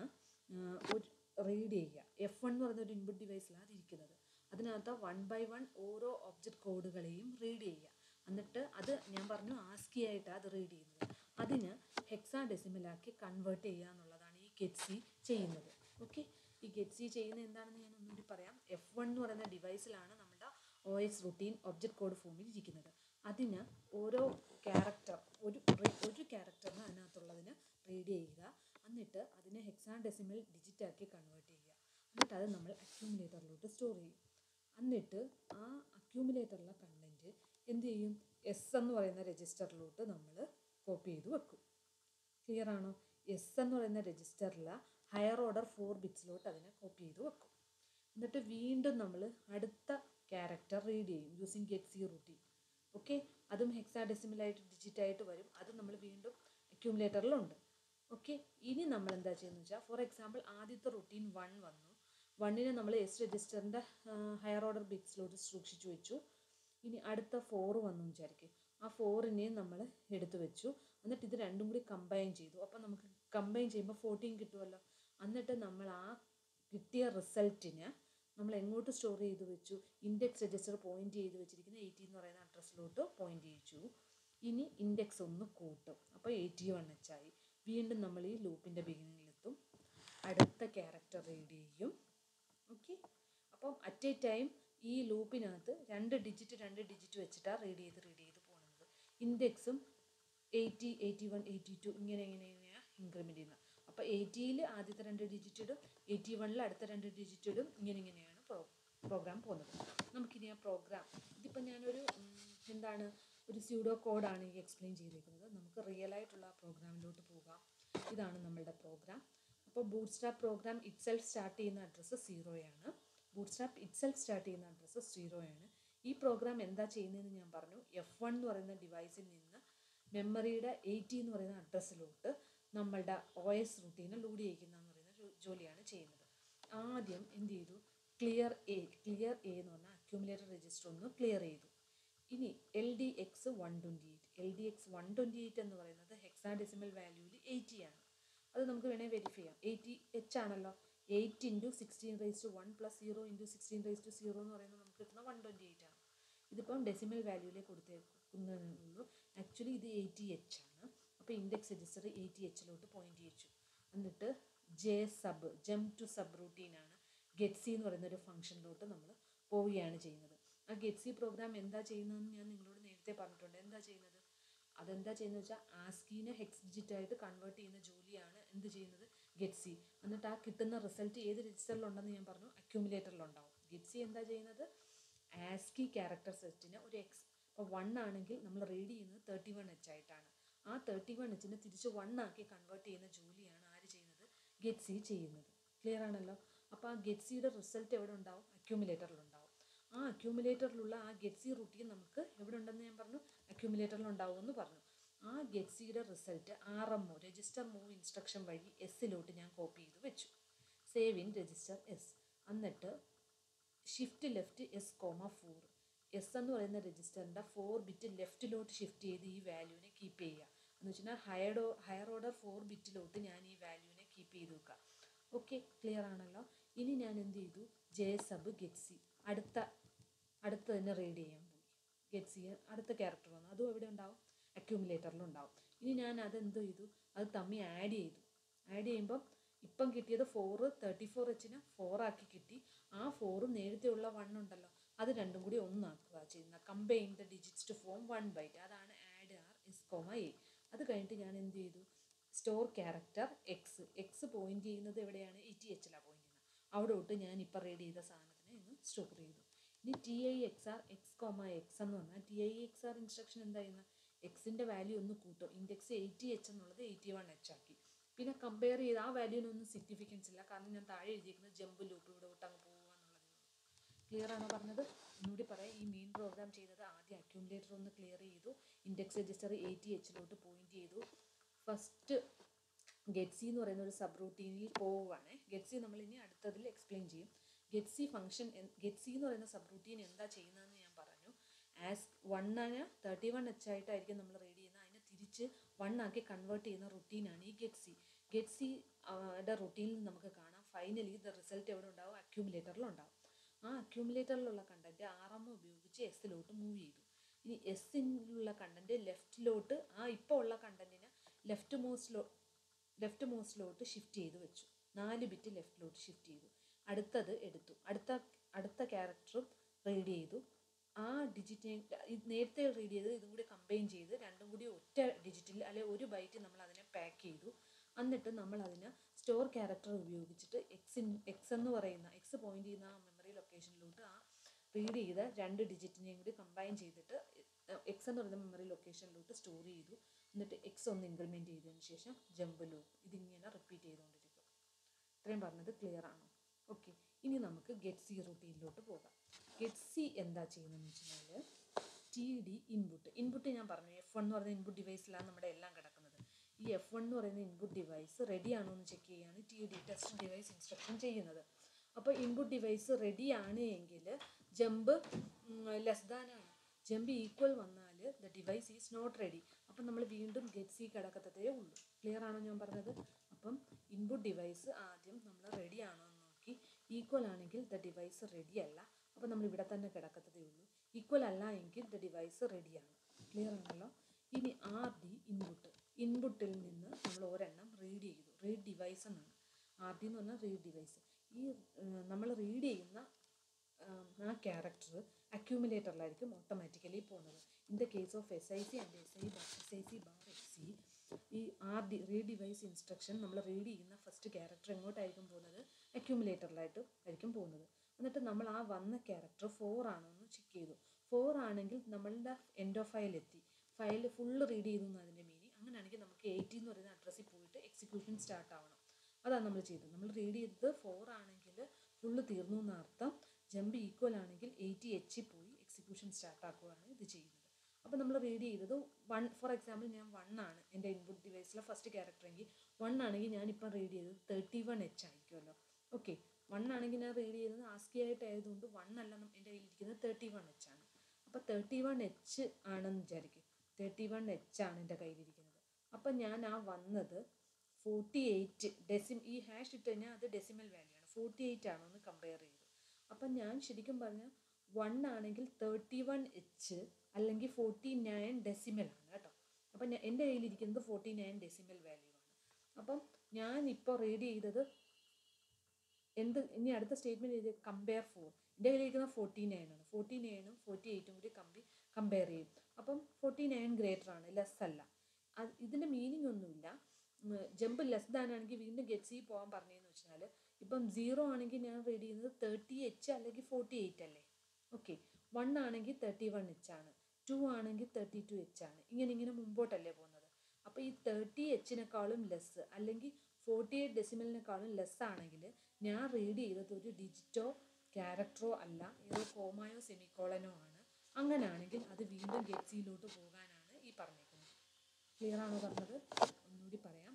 ഒരു റീഡ് ചെയ്യുക. എഫ് വൺ എന്ന് പറയുന്ന ഒരു ഇൻപുട്ട് ഡിവൈസിലാണ് അതിരിക്കുന്നത്. അതിനകത്ത് വൺ ബൈ വൺ ഓരോ ഒബ്ജക്റ്റ് കോഡുകളെയും റീഡ് ചെയ്യുക. എന്നിട്ട് അത് ഞാൻ പറഞ്ഞു ആസ്കി ആയിട്ടാണ് അത് റീഡ് ചെയ്യുന്നത്. അതിന് ഹെക്സാഡെസിമലാക്കി കൺവേർട്ട് ചെയ്യുക എന്നുള്ളതാണ് ഈ ഗെറ്റ് സി ചെയ്യുന്നത്. ഓക്കെ, ഈ ഗെറ്റ് സി ചെയ്യുന്നത് എന്താണെന്ന് ഞാൻ ഒന്നുകൂടി പറയാം. എഫ് വൺ എന്ന് പറയുന്ന ഡിവൈസിലാണ് നമ്മുടെ O S routine object code ഫോമിൽ ഇരിക്കുന്നത്. അതിന് ഓരോ ക്യാരക്ടർ ഒരു ഒരു ക്യാരക്ടറിന് അതിനകത്തുള്ളതിന് റീഡ് ചെയ്യുക. എന്നിട്ട് അതിനെ ഹെക്സാഡെസിമൽ ഡിജിറ്റാക്കി കൺവേർട്ട് ചെയ്യുക. എന്നിട്ട് അത് നമ്മൾ അക്യൂമുലേറ്ററിലോട്ട് സ്റ്റോർ ചെയ്യും. എന്നിട്ട് ആ അക്യൂമുലേറ്ററിലെ കണ്ടൻറ്റ് എന്ത് ചെയ്യും? എസ് എന്ന് പറയുന്ന രജിസ്റ്ററിലോട്ട് നമ്മൾ കോപ്പി ചെയ്ത് വെക്കും. ക്ലിയർ ആണോ? എസ് എന്ന് പറയുന്ന രജിസ്റ്ററിൽ ഹയർ ഓർഡർ ഫോർ ബിറ്റ്സിലോട്ട് അതിനെ കോപ്പി ചെയ്ത് വെക്കും. എന്നിട്ട് വീണ്ടും നമ്മൾ അടുത്ത ക്യാരക്ടർ റീഡ് ചെയ്യും using get C routine. Okay, അതും ഹെക്സാഡെസിമലായിട്ട് ഡിജിറ്റായിട്ട് വരും. അത് നമ്മൾ വീണ്ടും അക്യൂമുലേറ്ററിലുണ്ട്. ഓക്കെ, ഇനി നമ്മൾ എന്താ ചെയ്യുന്നത് വെച്ചാൽ ഫോർ എക്സാമ്പിൾ ആദ്യത്തെ റുട്ടീൻ വൺ വന്നു. വണ്ണിനെ നമ്മൾ എസ് രജിസ്റ്ററിൻ്റെ ഹയർ ഓർഡർ ബിറ്റ്സിലോട്ട് സൂക്ഷിച്ചു വെച്ചു. ഇനി അടുത്ത ഫോറ് വന്നു വിചാരിക്കും. ആ ഫോറിനെയും നമ്മൾ എടുത്തു വെച്ചു. എന്നിട്ട് ഇത് രണ്ടും കൂടി കമ്പൈൻ ചെയ്തു. അപ്പം നമുക്ക് കമ്പൈൻ ചെയ്യുമ്പോൾ ഫോർട്ടീൻ കിട്ടുമല്ലോ. എന്നിട്ട് നമ്മൾ ആ കിട്ടിയ റിസൾട്ടിന് നമ്മൾ എങ്ങോട്ട് സ്റ്റോർ ചെയ്ത് വെച്ചു? ഇൻഡെക്സ് രജിസ്റ്റർ പോയിന്റ് ചെയ്ത് വെച്ചിരിക്കുന്ന എയ്റ്റി എന്ന് പറയുന്ന അഡ്രസ്സിലോട്ട് പോയിന്റ് ചെയ്യിച്ചു. ഇനി ഇൻഡെക്സ് ഒന്ന് കൂട്ടും. അപ്പോൾ എയ്റ്റി വൺ എച്ച് ആയി. വീണ്ടും നമ്മൾ ഈ ലൂപ്പിൻ്റെ ബിഗിനിങ്ങിലെത്തും. അടുത്ത ക്യാരക്ടർ റീഡ് ചെയ്യും. ഓക്കെ, അപ്പം അറ്റ് എ ടൈം ഈ ലൂപ്പിനകത്ത് രണ്ട് ഡിജിറ്റ് രണ്ട് ഡിജിറ്റ് വെച്ചിട്ടാണ് റീഡ് ചെയ്ത് റീഡ് ചെയ്ത് പോകുന്നത്. ഇൻഡെക്സും eighty eighty one eighty two ഇങ്ങനെ ഇങ്ങനെ ഇങ്ങനെയാണ് ഇൻക്രിമെൻറ്റ് ചെയ്യുന്നത്. അപ്പോൾ എയ്റ്റിയിൽ ആദ്യത്തെ രണ്ട് ഡിജിറ്റ് ഇടും, എയ്റ്റി വണ്ണിൽ അടുത്ത രണ്ട് ഡിജിറ്റ് ഇടും. ഇങ്ങനെ ഇങ്ങനെയാണ് പ്രോ പ്രോഗ്രാം പോകുന്നത്. നമുക്കിനി ആ പ്രോഗ്രാം ഇതിപ്പോൾ ഞാനൊരു എന്താണ് ഒരു സ്യൂഡോ കോഡാണ് ഈ എക്സ്പ്ലെയിൻ ചെയ്തിരിക്കുന്നത്. നമുക്ക് റിയൽ ആയിട്ടുള്ള ആ പ്രോഗ്രാമിലോട്ട് പോകാം. ഇതാണ് നമ്മളുടെ പ്രോഗ്രാം. അപ്പോൾ ബൂട്ട്സ്ട്രാപ്പ് പ്രോഗ്രാം ഇറ്റ്സെൽഫ് സ്റ്റാർട്ട് ചെയ്യുന്ന അഡ്രസ്സ് സീറോയാണ്. ബൂട്ട്സ്ട്രാപ്പ് ഇറ്റ്സെൽഫ് സ്റ്റാർട്ട് ചെയ്യുന്ന അഡ്രസ്സ് സീറോയാണ്. ഈ പ്രോഗ്രാം എന്താ ചെയ്യുന്നതെന്ന് ഞാൻ പറഞ്ഞു. എഫ് വൺ എന്ന് പറയുന്ന ഡിവൈസിൽ നിന്ന് മെമ്മറിയുടെ എയ്റ്റി എന്ന് പറയുന്ന അഡ്രസ്സിലോട്ട് നമ്മളുടെ ഒ എസ് റുട്ടീനെ ലോഡ് ചെയ്യിക്കുന്ന എന്ന് പറയുന്ന ജോലിയാണ് ചെയ്യുന്നത്. ആദ്യം എന്ത് ചെയ്തു? ക്ലിയർ എ ക്ലിയർ എ എന്ന് പറഞ്ഞാൽ അക്യൂമുലേറ്റർ രജിസ്റ്റർ ഒന്ന് ക്ലിയർ ചെയ്തു. ഇനി L D X one twenty eight L D X one twenty eight എന്ന് പറയുന്നത് ഹെക്സാഡെസിമൽ വാല്യൂവിൽ എയ്റ്റി ആണ്. അത് നമുക്ക് വേണേൽ വെരിഫൈ ചെയ്യാം. എയ്റ്റി എച്ച് ആണല്ലോ. Eight into sixteen raise to one plus zero into sixteen raise to zero എന്ന് പറയുന്നത് നമുക്ക് കിട്ടുന്ന വൺ ട്വൻറ്റി എയ്റ്റ് ആണ്. ഇതിപ്പം ഡെസിമൽ വാല്യൂവിലേക്ക് കൊടുത്തേക്കുന്നതേ ഉള്ളൂ. ആക്ച്വലി ഇത് എയ്റ്റി എച്ച് ആണ്. അപ്പോൾ ഇൻഡെക്സ് രജിസ്റ്റർ എയ്റ്റി എച്ചിലോട്ട് പോയിന്റ് ചെയ്യിച്ചു. എന്നിട്ട് ജെ സബ് ജം ടു സബ് റൂട്ടീനാണ് ഗെറ്റ് സി എന്ന് പറയുന്ന ഒരു ഫംഗ്ഷനിലോട്ട് നമ്മൾ പോവുകയാണ് ചെയ്യുന്നത്. ആ ഗെറ്റ് സി പ്രോഗ്രാം എന്താ ചെയ്യുന്നതെന്ന് ഞാൻ നിങ്ങളോട് നേരത്തെ പറഞ്ഞിട്ടുണ്ട്. എന്താ ചെയ്യുന്നത്? അതെന്താ ചെയ്യുന്നത് വെച്ചാൽ ആസ്കീനെ ഹെക്സ് ഡിജിറ്റായിട്ട് കൺവേർട്ട് ചെയ്യുന്ന ജോലിയാണ് എന്ത് ചെയ്യുന്നത്? Get C. എന്നിട്ട് ആ കിട്ടുന്ന റിസൾട്ട് ഏത് രജിസ്റ്ററിലുണ്ടെന്ന് ഞാൻ പറഞ്ഞു, അക്യൂമുലേറ്ററിലുണ്ടാവും. ഗെറ്റ് സി എന്താ ചെയ്യുന്നത്? ആസ്കി ക്യാരക്ടർ സെറ്റിന് ഒരു എക്സ് ഇപ്പോൾ വൺ ആണെങ്കിൽ നമ്മൾ റീഡ് ചെയ്യുന്നത് തേർട്ടി വൺ എച്ച് ആയിട്ടാണ്. ആ തേർട്ടി വൺ എച്ചിനെ തിരിച്ച് വൺ ആക്കി കൺവേർട്ട് ചെയ്യുന്ന ജോലിയാണ് ആര് ചെയ്യുന്നത്? ഗെറ്റ് സി ചെയ്യുന്നത്. ക്ലിയർ ആണല്ലോ? അപ്പോൾ ആ ഗെറ്റ് സിയുടെ റിസൾട്ട് എവിടെ ഉണ്ടാവും? അക്യൂമുലേറ്ററിലുണ്ടാവും. ആ അക്യൂമുലേറ്ററിലുള്ള ആ ഗെറ്റ്സി റുട്ടീൻ നമുക്ക് എവിടെ ഉണ്ടെന്ന് ഞാൻ പറഞ്ഞു, അക്യൂമുലേറ്ററിൽ ഉണ്ടാവുമെന്ന് പറഞ്ഞു. ആ ഗെറ്റ്സിയുടെ result R M O register move instruction വഴി എസ്സിലോട്ട് ഞാൻ കോപ്പി ചെയ്ത് വെച്ചു. Save in register S. എന്നിട്ട് shift left S comma four, S എന്ന് പറയുന്ന രജിസ്റ്ററിൻ്റെ ഫോർ ബിറ്റ് ലെഫ്റ്റിലോട്ട് ഷിഫ്റ്റ് ചെയ്ത് ഈ വാല്യൂവിനെ കീപ്പ് ചെയ്യുക. എന്ന് വെച്ചാൽ ഹയർ ഹയർ ഓർഡർ ഫോർ ബിറ്റിലോട്ട് ഞാൻ ഈ വാല്യൂവിനെ കീപ്പ് ചെയ്ത് വെക്കുക. ഓക്കെ, ക്ലിയർ ആണല്ലോ. ഇനി ഞാൻ എന്ത് ചെയ്തു, ജെ സബ് ഗെറ്റ്സി അടുത്ത അടുത്ത് തന്നെ റീഡ് ചെയ്യാൻ പോയി. ഗെറ്റ്സി അടുത്ത ക്യാരക്ടർ വന്നു, അതും എവിടെ ഉണ്ടാവും, അക്യൂമുലേറ്ററിലും ഉണ്ടാവും. ഇനി ഞാൻ അതെന്ത് ചെയ്തു, അത് തമ്മിൽ ആഡ് ചെയ്തു. ആഡ് ചെയ്യുമ്പം ഇപ്പം കിട്ടിയത് ഫോറ് തേർട്ടി ഫോർ എച്ചിന് ഫോറാക്കി കിട്ടി. ആ ഫോറും നേരത്തെ ഉള്ള വൺ ഉണ്ടല്ലോ, അത് രണ്ടും കൂടി ഒന്നാക്കുക ചെയ്യുന്ന, combine the digits to form one byte. അതാണ് add R S comma A. അത് കഴിഞ്ഞിട്ട് ഞാൻ എന്ത് ചെയ്തു, store character X. X point ചെയ്യുന്നത് എവിടെയാണ്, ഇ ടി എച്ചിലാണ് പോയിന്റ് ചെയ്യുന്നത്. അവിടെ തൊട്ട് ഞാൻ ഇപ്പം റീഡ് ചെയ്ത സാധനത്തിനെ ഇന്ന് സ്റ്റോർ ചെയ്തു. ഇനി T I X R X comma X എന്ന് പറഞ്ഞാൽ T I X R instruction എന്താ ചെയ്യുന്നത്, എക്സിൻ്റെ വാല്യൂ ഒന്ന് കൂട്ടും. ഇൻഡെക്സ് എയ്റ്റി എച്ച് എന്നുള്ളത് എയ്റ്റി വൺ എച്ച് ആക്കി. പിന്നെ കമ്പയർ ചെയ്ത് ആ വാല്യൂവിനൊന്നും സിഗ്നിഫിക്കൻസ് ഇല്ല, കാരണം ഞാൻ താഴെ എഴുതിയിരിക്കുന്നത് ജമ്പ് ലൂപ്പ് ഇവിടെ വിട്ട് അങ്ങ് പോകുക എന്നുള്ളതേ ഉള്ളൂ. ക്ലിയർ ആണോ പറഞ്ഞത്? ഒന്നുകൂടി പറയാം. ഈ മെയിൻ പ്രോഗ്രാം ചെയ്തത് ആദ്യം അക്യൂമുലേറ്റർ ഒന്ന് ക്ലിയർ ചെയ്തു, ഇൻഡെക്സ് രജിസ്റ്റർ എയ്റ്റി എച്ചിലോട്ട് പോയിന്റ് ചെയ്തു. ഫസ്റ്റ് ഗെറ്റ്സി എന്ന് പറയുന്ന ഒരു സബ് റൂട്ടീനിൽ പോവുകയാണ്. ഗെറ്റ്സി നമ്മൾ ഇനി അടുത്തതിൽ എക്സ്പ്ലെയിൻ ചെയ്യും. ഗെറ്റ്സി ഫംഗ്ഷൻ, ഗെറ്റ്സി എന്ന് പറയുന്ന സബ് റൂട്ടീൻ എന്താ ചെയ്യുന്നതെന്ന് ഞാൻ പറഞ്ഞു. ആസ് വണ്ണിന് തേർട്ടി വൺ എച്ച് ആയിട്ടായിരിക്കും നമ്മൾ റീഡ് ചെയ്യുന്നത്, അതിനെ തിരിച്ച് വൺ ആക്കി കൺവേർട്ട് ചെയ്യുന്ന റുട്ടീനാണ് ഈ ഗെറ്റ്സി. ഗെറ്റ്സി യുടെ റുട്ടീനിൽ നമുക്ക് കാണാം ഫൈനലി ദ റിസൾട്ട് എവിടെ ഉണ്ടാവും, അക്യൂമുലേറ്ററിലുണ്ടാവും. ആ അക്യൂമുലേറ്ററിലുള്ള കണ്ടന്റ് ആർ എം ഉപയോഗിച്ച് എസ്സിലോട്ട് മൂവ് ചെയ്തു. ഇനി എസ്സിലുള്ള കണ്ടന്റ് ലെഫ്റ്റിലോട്ട്, ആ ഇപ്പോൾ ഉള്ള കണ്ടന്റിന് ലെഫ്റ്റ് മോസ്റ്റിലോ ലെഫ്റ്റ് മോസ്റ്റിലോട്ട് ഷിഫ്റ്റ് ചെയ്ത് വെച്ചു. നാല് ബിറ്റ് ലെഫ്റ്റിലോട്ട് ഷിഫ്റ്റ് ചെയ്തു. അടുത്തത് എടുത്തു, അടുത്ത അടുത്ത ക്യാരക്ടറും റീഡ് ചെയ്തു. ആ ഡിജിറ്റിനെ നേരത്തെ റീഡ് ചെയ്ത് ഇതും കൂടി കമ്പൈൻ ചെയ്ത് രണ്ടും കൂടി ഒറ്റ ഡിജിറ്റിൽ അല്ലെ ഒരു ബൈറ്റ് നമ്മൾ അതിനെ പാക്ക് ചെയ്തു. എന്നിട്ട് നമ്മൾ അതിന് സ്റ്റോർ ക്യാരക്ടർ ഉപയോഗിച്ചിട്ട് എക്സിൻ എക്സ് എന്ന് പറയുന്ന എക്സ് പോയിന്റ് ചെയ്യുന്ന ആ മെമ്മറി ലൊക്കേഷനിലോട്ട് ആ റീഡ് ചെയ്ത രണ്ട് ഡിജിറ്റിനെയും കൂടി കമ്പൈൻ ചെയ്തിട്ട് എക്സ് എന്ന് പറയുന്ന മെമ്മറി ലൊക്കേഷനിലോട്ട് സ്റ്റോർ ചെയ്തു. എന്നിട്ട് എക്സ് ഒന്ന് ഇംപ്ലിമെൻറ്റ് ചെയ്തതിന് ശേഷം ജമ്പ് ലൂപ്പ് ഇതിങ്ങനെ റിപ്പീറ്റ് ചെയ്തുകൊണ്ടിരിക്കും. ഇത്രയും പറഞ്ഞത് ക്ലിയർ ആണോ? ഓക്കെ, ഇനി നമുക്ക് ഗെറ്റ്സി റൂട്ടീനിലോട്ട് പോകാം. ഗെറ്റ്സി എന്താ ചെയ്യുന്നതെന്ന് വെച്ച് കഴിഞ്ഞാൽ ടി ഡി ഇൻപുട്ട് ഇൻപുട്ട് ഞാൻ പറഞ്ഞു എഫ് വൺ എന്ന് പറയുന്ന ഇൻപുട്ട് ഡിവൈസിലാണ് നമ്മുടെ എല്ലാം കിടക്കുന്നത്. ഈ എഫ് വൺ എന്ന് പറയുന്ന ഇൻപുട്ട് ഡിവൈസ് റെഡി ആണോ എന്ന് ചെക്ക് ചെയ്യാണ് T D test device instruction ചെയ്യുന്നത്. അപ്പോൾ ഇൻപുട്ട് ഡിവൈസ് റെഡി ആണ് എങ്കിൽ ജമ്പ് ലെസ് ദാൻ ആണ്, ജമ്പ് ഈക്വൽ വന്നാൽ the device is not ready. അപ്പം നമ്മൾ വീണ്ടും ഗെറ്റ്സി കിടക്കത്തതേ ഉള്ളൂ. ക്ലിയർ ആണോ ഞാൻ പറഞ്ഞത്? അപ്പം ഇൻപുട്ട് ഡിവൈസ് ആദ്യം നമ്മൾ റെഡി ആണോ എന്ന് നോക്കി, ഈക്വൽ ആണെങ്കിൽ ദ ഡിവൈസ് റെഡി അല്ല, അപ്പം നമ്മൾ ഇവിടെ തന്നെ കിടക്കത്തതേ ഉള്ളൂ. ഈക്വൽ അല്ല എങ്കിൽ ദ ഡിവൈസ് റെഡിയാണ്. ക്ലിയർ ആണല്ലോ? ഇനി ആർ ഡി ഇൻപുട്ട്, ഇൻപുട്ടിൽ നിന്ന് നമ്മൾ ഒരെണ്ണം റീഡ് ചെയ്തു, റീഡ് ഡിവൈസ് എന്നാണ്. ആർ ഡി എന്ന് പറഞ്ഞാൽ റീഡ് ഡിവൈസ്. ഈ നമ്മൾ റീഡ് ചെയ്യുന്ന ആ ക്യാരക്ടർ അക്യൂമുലേറ്ററിലായിരിക്കും ഓട്ടോമാറ്റിക്കലി പോകുന്നത്. In the case of S I C and S I S I C bar X C, ഈ R D read device instruction നമ്മൾ റീഡ് ചെയ്യുന്ന ഫസ്റ്റ് ക്യാരക്ടർ എങ്ങോട്ടായിരിക്കും പോകുന്നത്, അക്യൂമുലേറ്ററിലായിട്ട് ആയിരിക്കും പോകുന്നത്. എന്നിട്ട് നമ്മൾ ആ വന്ന ക്യാരക്ടർ ഫോർ ആണോ എന്ന് ചെക്ക് ചെയ്തു. ഫോർ ആണെങ്കിൽ നമ്മളുടെ എൻഡ് ഓഫ് ഫയൽ എത്തി, ഫയൽ ഫുള്ള് റീഡ് ചെയ്തു എന്ന് അതിൻ്റെ മീനിങ്. അങ്ങനെയാണെങ്കിൽ നമുക്ക് എയ്റ്റി എന്ന് പറയുന്ന അഡ്രസ്സിൽ പോയിട്ട് എക്സിക്യൂഷൻ സ്റ്റാർട്ട് ആവണം. അതാണ് നമ്മൾ ചെയ്തത്. നമ്മൾ റീഡ് ചെയ്തത് ഫോർ ആണെങ്കിൽ ഫുള്ള് തീർന്നു എന്ന അർത്ഥം. ജമ്പ് ഈക്വൽ ആണെങ്കിൽ എയ്റ്റി എച്ചിൽ പോയി എക്സിക്യൂഷൻ സ്റ്റാർട്ട് ആക്കുകയാണ് ഇത് ചെയ്യുന്നത്. അപ്പോൾ നമ്മൾ റീഡ് ചെയ്തത് വൺ, ഫോർ എക്സാമ്പിൾ ഞാൻ വൺ ആണ് എൻ്റെ ഇൻപുട്ട് ഡിവൈസിലെ ഫസ്റ്റ് ക്യാരക്ടർ എങ്കിൽ വൺ ആണെങ്കിൽ ഞാനിപ്പം റീഡ് ചെയ്തത് തേർട്ടി വൺ എച്ച് ആയിരിക്കുമല്ലോ. ഓക്കെ, വൺ ആണെങ്കിൽ ഞാൻ റീഡ് ചെയ്തത് ആസ്കി ആയിട്ട് ആയതുകൊണ്ട് വൺ അല്ല എൻ്റെ കയ്യിലിരിക്കുന്നത് തേർട്ടി വൺ എച്ച് ആണ്. അപ്പോൾ തേർട്ടി വൺ എച്ച് ആണെന്ന് വിചാരിക്കും, തേർട്ടി വൺ എച്ച് ആണ് എൻ്റെ കയ്യിലിരിക്കുന്നത്. അപ്പം ഞാൻ ആ വന്നത് ഫോർട്ടി എയ്റ്റ് ഡെസിം ഈ ഹാഷ് ഇട്ട് കഴിഞ്ഞാൽ അത് ഡെസിമൽ വാല്യൂ ആണ്, ഫോർട്ടി എയ്റ്റ് ആണോ എന്ന് കമ്പയർ ചെയ്തു. അപ്പം ഞാൻ ശരിക്കും പറഞ്ഞാൽ വൺ ആണെങ്കിൽ തേർട്ടി വൺ എച്ച് അല്ലെങ്കിൽ ഫോർട്ടി നയൻ ഡെസിമൽ ആണ് കേട്ടോ. അപ്പം ഞാൻ എൻ്റെ കയ്യിലിരിക്കുന്നത് ഫോർട്ടി നയൻ ഡെസിമൽ വാല്യൂ ആണ്. അപ്പം ഞാൻ ഇപ്പോൾ റീഡ് ചെയ്തത് എന്ത്, ഇനി അടുത്ത സ്റ്റേറ്റ്മെൻറ്റ് എഴുതിയ കമ്പയർ ഫോർ, എൻ്റെ കയ്യിലിരിക്കുന്ന ഫോർട്ടി നയൻ ആണ്, ഫോർട്ടി നയനും ഫോർട്ടി എയ്റ്റും കൂടി കമ്പി കമ്പയർ ചെയ്യും. അപ്പം ഫോർട്ടി നയൻ ഗ്രേറ്റർ ആണ്, ലെസ് അല്ല. അത് ഇതിൻ്റെ മീനിങ് ഒന്നുമില്ല. ജമ്പ് ലെസ് ദാൻ ആണെങ്കിൽ വീണ്ടും ഗെറ്റ്സി പോകാൻ പറഞ്ഞതെന്ന് വെച്ചാൽ ഇപ്പം സീറോ ആണെങ്കിൽ ഞാൻ റീഡ് ചെയ്യുന്നത് തേർട്ടി എച്ച് അല്ലെങ്കിൽ ഫോർട്ടി എയ്റ്റ് അല്ലേ. ഓക്കെ, വൺ ആണെങ്കിൽ തേർട്ടി വൺ എച്ച് ആണ്, ടു ആണെങ്കിൽ തേർട്ടി ടു എച്ച് ആണ്, ഇങ്ങനെ ഇങ്ങനെ മുമ്പോട്ടല്ലേ പോകുന്നത്. അപ്പോൾ ഈ തേർട്ടി എച്ചിനേക്കാളും ലെസ് അല്ലെങ്കിൽ ഫോർട്ടി എയ്റ്റ് ഡെസിമലിനേക്കാളും ലെസ് ആണെങ്കിൽ ഞാൻ റീഡ് ചെയ്തത് ഒരു ഡിജിറ്റോ ക്യാരക്ടറോ അല്ല, ഏതോ കോമായോ സെമിക്കോളനോ ആണ്. അങ്ങനെയാണെങ്കിൽ അത് വീണ്ടും ഗെറ്റ് സിയിലോട്ട് പോകാനാണ് ഈ പറഞ്ഞേക്കുന്നത്. ക്ലിയർ ആണോ പറഞ്ഞത്? ഒന്നുകൂടി പറയാം.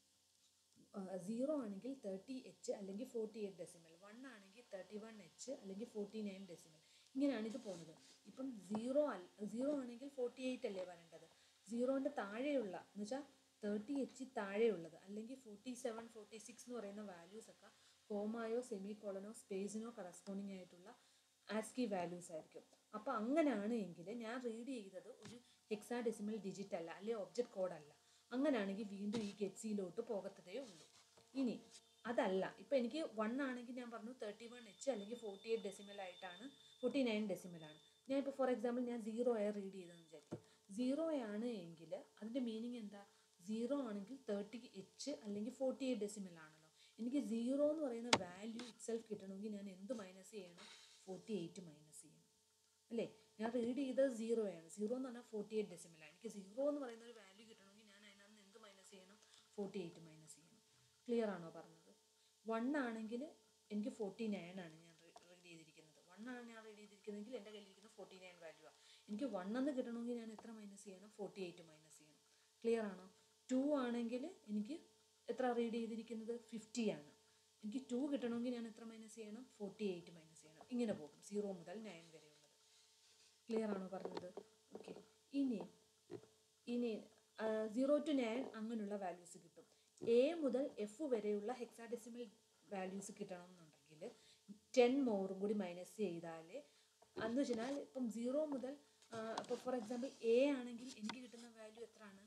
സീറോ ആണെങ്കിൽ തേർട്ടി എച്ച് അല്ലെങ്കിൽ ഫോർട്ടി എയ്റ്റ് ഡെസിമൽ, വൺ ആണെങ്കിൽ തേർട്ടി വൺ എച്ച് അല്ലെങ്കിൽ ഫോർട്ടി നയൻ ഡെസിമൽ, ഇങ്ങനെയാണ് ഇത് പോകുന്നത്. ഇപ്പം സീറോ അല്ല സീറോ ആണെങ്കിൽ ഫോർട്ടി എയ്റ്റ് അല്ലേ വരേണ്ടത്. സീറോൻ്റെ താഴെയുള്ള എന്ന് വെച്ചാൽ തേർട്ടി എച്ച് താഴെയുള്ളത് അല്ലെങ്കിൽ ഫോർട്ടി സെവൻ ഫോർട്ടി സിക്സ് എന്ന് പറയുന്ന വാല്യൂസ് ഒക്കെ കോമായോ സെമി കോളനോ സ്പേസിനോ കറസ്പോണ്ടിങ് ആയിട്ടുള്ള ആസ്കി വാല്യൂസ് ആയിരിക്കും. അപ്പോൾ അങ്ങനെയാണ് എങ്കിൽ ഞാൻ റീഡ് ചെയ്തത് ഒരു ഹെക്സാഡെസിമൽ ഡിജിറ്റ് അല്ല, അല്ലെങ്കിൽ ഒബ്ജക്റ്റ് കോഡ് അല്ല. അങ്ങനെയാണെങ്കിൽ വീണ്ടും ഈ ഗെറ്റ് സിയിലോട്ട് പോകത്തതേ ഉള്ളൂ. ഇനി അതല്ല, ഇപ്പം എനിക്ക് വൺ ആണെങ്കിൽ ഞാൻ പറഞ്ഞു തേർട്ടി വൺ എച്ച് അല്ലെങ്കിൽ ഫോർട്ടി എയ്റ്റ് ഡെസിമൽ ആയിട്ടാണ്, ഫോർട്ടി നയൻ ഡെസിമലാണ്. ഞാൻ ഇപ്പോൾ ഫോർ എക്സാമ്പിൾ ഞാൻ സീറോ ആയി റീഡ് ചെയ്തതെന്ന് വിചാരിക്കും. സീറോ ആണ് എങ്കിൽ അതിൻ്റെ മീനിങ് എന്താ? സീറോ ആണെങ്കിൽ തേർട്ടി എച്ച് അല്ലെങ്കിൽ ഫോർട്ടി എയ്റ്റ് ഡെസിമൽ ആണല്ലോ. എനിക്ക് സീറോ എന്ന് പറയുന്ന വാല്യൂ ഇറ്റ്സെൽഫ് കിട്ടണമെങ്കിൽ ഞാൻ എന്ത് മൈനസ് ചെയ്യണം? ഫോർട്ടി എയ്റ്റ് മൈനസ് ചെയ്യണം അല്ലേ? ഞാൻ റീഡ് ചെയ്തത് സീറോ ആണ്. സീറോ എന്ന് പറഞ്ഞാൽ ഫോർട്ടി എയ്റ്റ് ഡെസിമലാണ്. എനിക്ക് സീറോ എന്ന് പറയുന്ന ഒരു വാല്യൂ കിട്ടണമെങ്കിൽ ഞാൻ അതിനകത്ത് എന്ത് മൈനസ് ചെയ്യണം? ഫോർട്ടി എയ്റ്റ് മൈനസ് ചെയ്യണം. ക്ലിയർ ആണോ പറഞ്ഞത്? വൺ ആണെങ്കിൽ എനിക്ക് ഫോർട്ടി നയൻ ആണ് ഞാൻ റീഡ് ചെയ്തിരിക്കുന്നത്. വൺ ആണ് ഞാൻ റീഡ് ചെയ്തിരിക്കുന്നതെങ്കിൽ എൻ്റെ കയ്യിലിരിക്കുന്ന ഫോർട്ടി നയൻ വാല്യൂ ആണ്. എനിക്ക് വൺ എന്ന് കിട്ടണമെങ്കിൽ ഞാൻ എത്ര മൈനസ് ചെയ്യണം? ഫോർട്ടി എയ്റ്റ് മൈനസ് ചെയ്യണം. ക്ലിയർ ആണോ? ടു ആണെങ്കിൽ എനിക്ക് എത്ര റീഡ് ചെയ്തിരിക്കുന്നത്? ഫിഫ്റ്റി ആണ്. എനിക്ക് ടു കിട്ടണമെങ്കിൽ ഞാൻ എത്ര മൈനസ് ചെയ്യണം? ഫോർട്ടി എയ്റ്റ് മൈനസ് ചെയ്യണം. ഇങ്ങനെ പോകും സീറോ മുതൽ നയൻ വരെയുള്ളത്. ക്ലിയർ ആണോ പറഞ്ഞത്? ഓക്കെ. ഇനി ഇനി സീറോ ടു നയൻ അങ്ങനെയുള്ള വാല്യൂസ് കിട്ടും. എ മുതൽ എഫ് വരെയുള്ള ഹെക്സാഡെസിമൽ വാല്യൂസ് കിട്ടണമെന്നുണ്ടെങ്കിൽ ടെൻ മോറും കൂടി മൈനസ് ചെയ്താൽ, എന്ന് വെച്ചാൽ ഇപ്പം സീറോ മുതൽ ഇപ്പോൾ ഫോർ എക്സാമ്പിൾ എ ആണെങ്കിൽ എനിക്ക് കിട്ടുന്ന വാല്യൂ എത്രയാണ്?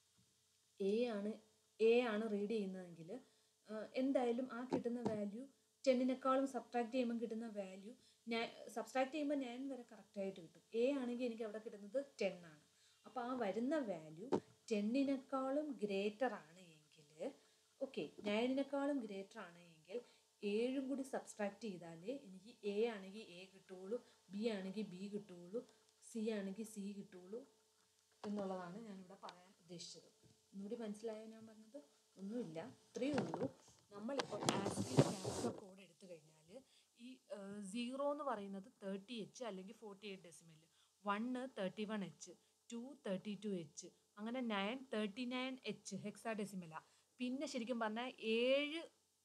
എ ആണ് എ ആണ് റീഡ് ചെയ്യുന്നതെങ്കിൽ എന്തായാലും ആ കിട്ടുന്ന വാല്യൂ ടെന്നിനേക്കാളും സബ്ട്രാക്ട് ചെയ്യുമ്പോൾ കിട്ടുന്ന വാല്യൂ ഞാൻ സബ്ട്രാക്ട് ചെയ്യുമ്പോൾ നയൻ വരെ കറക്റ്റായിട്ട് കിട്ടും. എ ആണെങ്കിൽ എനിക്ക് അവിടെ കിട്ടുന്നത് ടെൻ ആണ്. അപ്പോൾ ആ വരുന്ന വാല്യൂ ടെന്നിനേക്കാളും ഗ്രേറ്റർ ആണ് എങ്കിൽ, ഓക്കെ, നയനിനേക്കാളും ഗ്രേറ്റർ ആണ് എങ്കിൽ ഏഴും കൂടി സബ്ട്രാക്ട് ചെയ്താലേ എനിക്ക് എ ആണെങ്കിൽ എ കിട്ടുകയുള്ളൂ, ബി ആണെങ്കിൽ ബി കിട്ടുകയുള്ളൂ, സി ആണെങ്കിൽ സി കിട്ടുകയുള്ളൂ എന്നുള്ളതാണ് ഞാനിവിടെ പറയാൻ ഉദ്ദേശിച്ചത്. ഒന്നുകൂടി മനസ്സിലായോ ഞാൻ പറഞ്ഞത്? ഒന്നുമില്ല, ഇത്രയേ ഉള്ളൂ. നമ്മളിപ്പോൾ ആസ്കി ക്യാപ്ചർ കോഡ് എടുത്തു കഴിഞ്ഞാൽ ഈ സീറോ എന്ന് പറയുന്നത് തേർട്ടി എച്ച് അല്ലെങ്കിൽ forty eight decimal, one thirty one H, two thirty two H, അങ്ങനെ നയൻ തേർട്ടി നയൻ എച്ച് ഹെക്സാഡെസിമലാണ്. പിന്നെ ശരിക്കും പറഞ്ഞാൽ ഏഴ്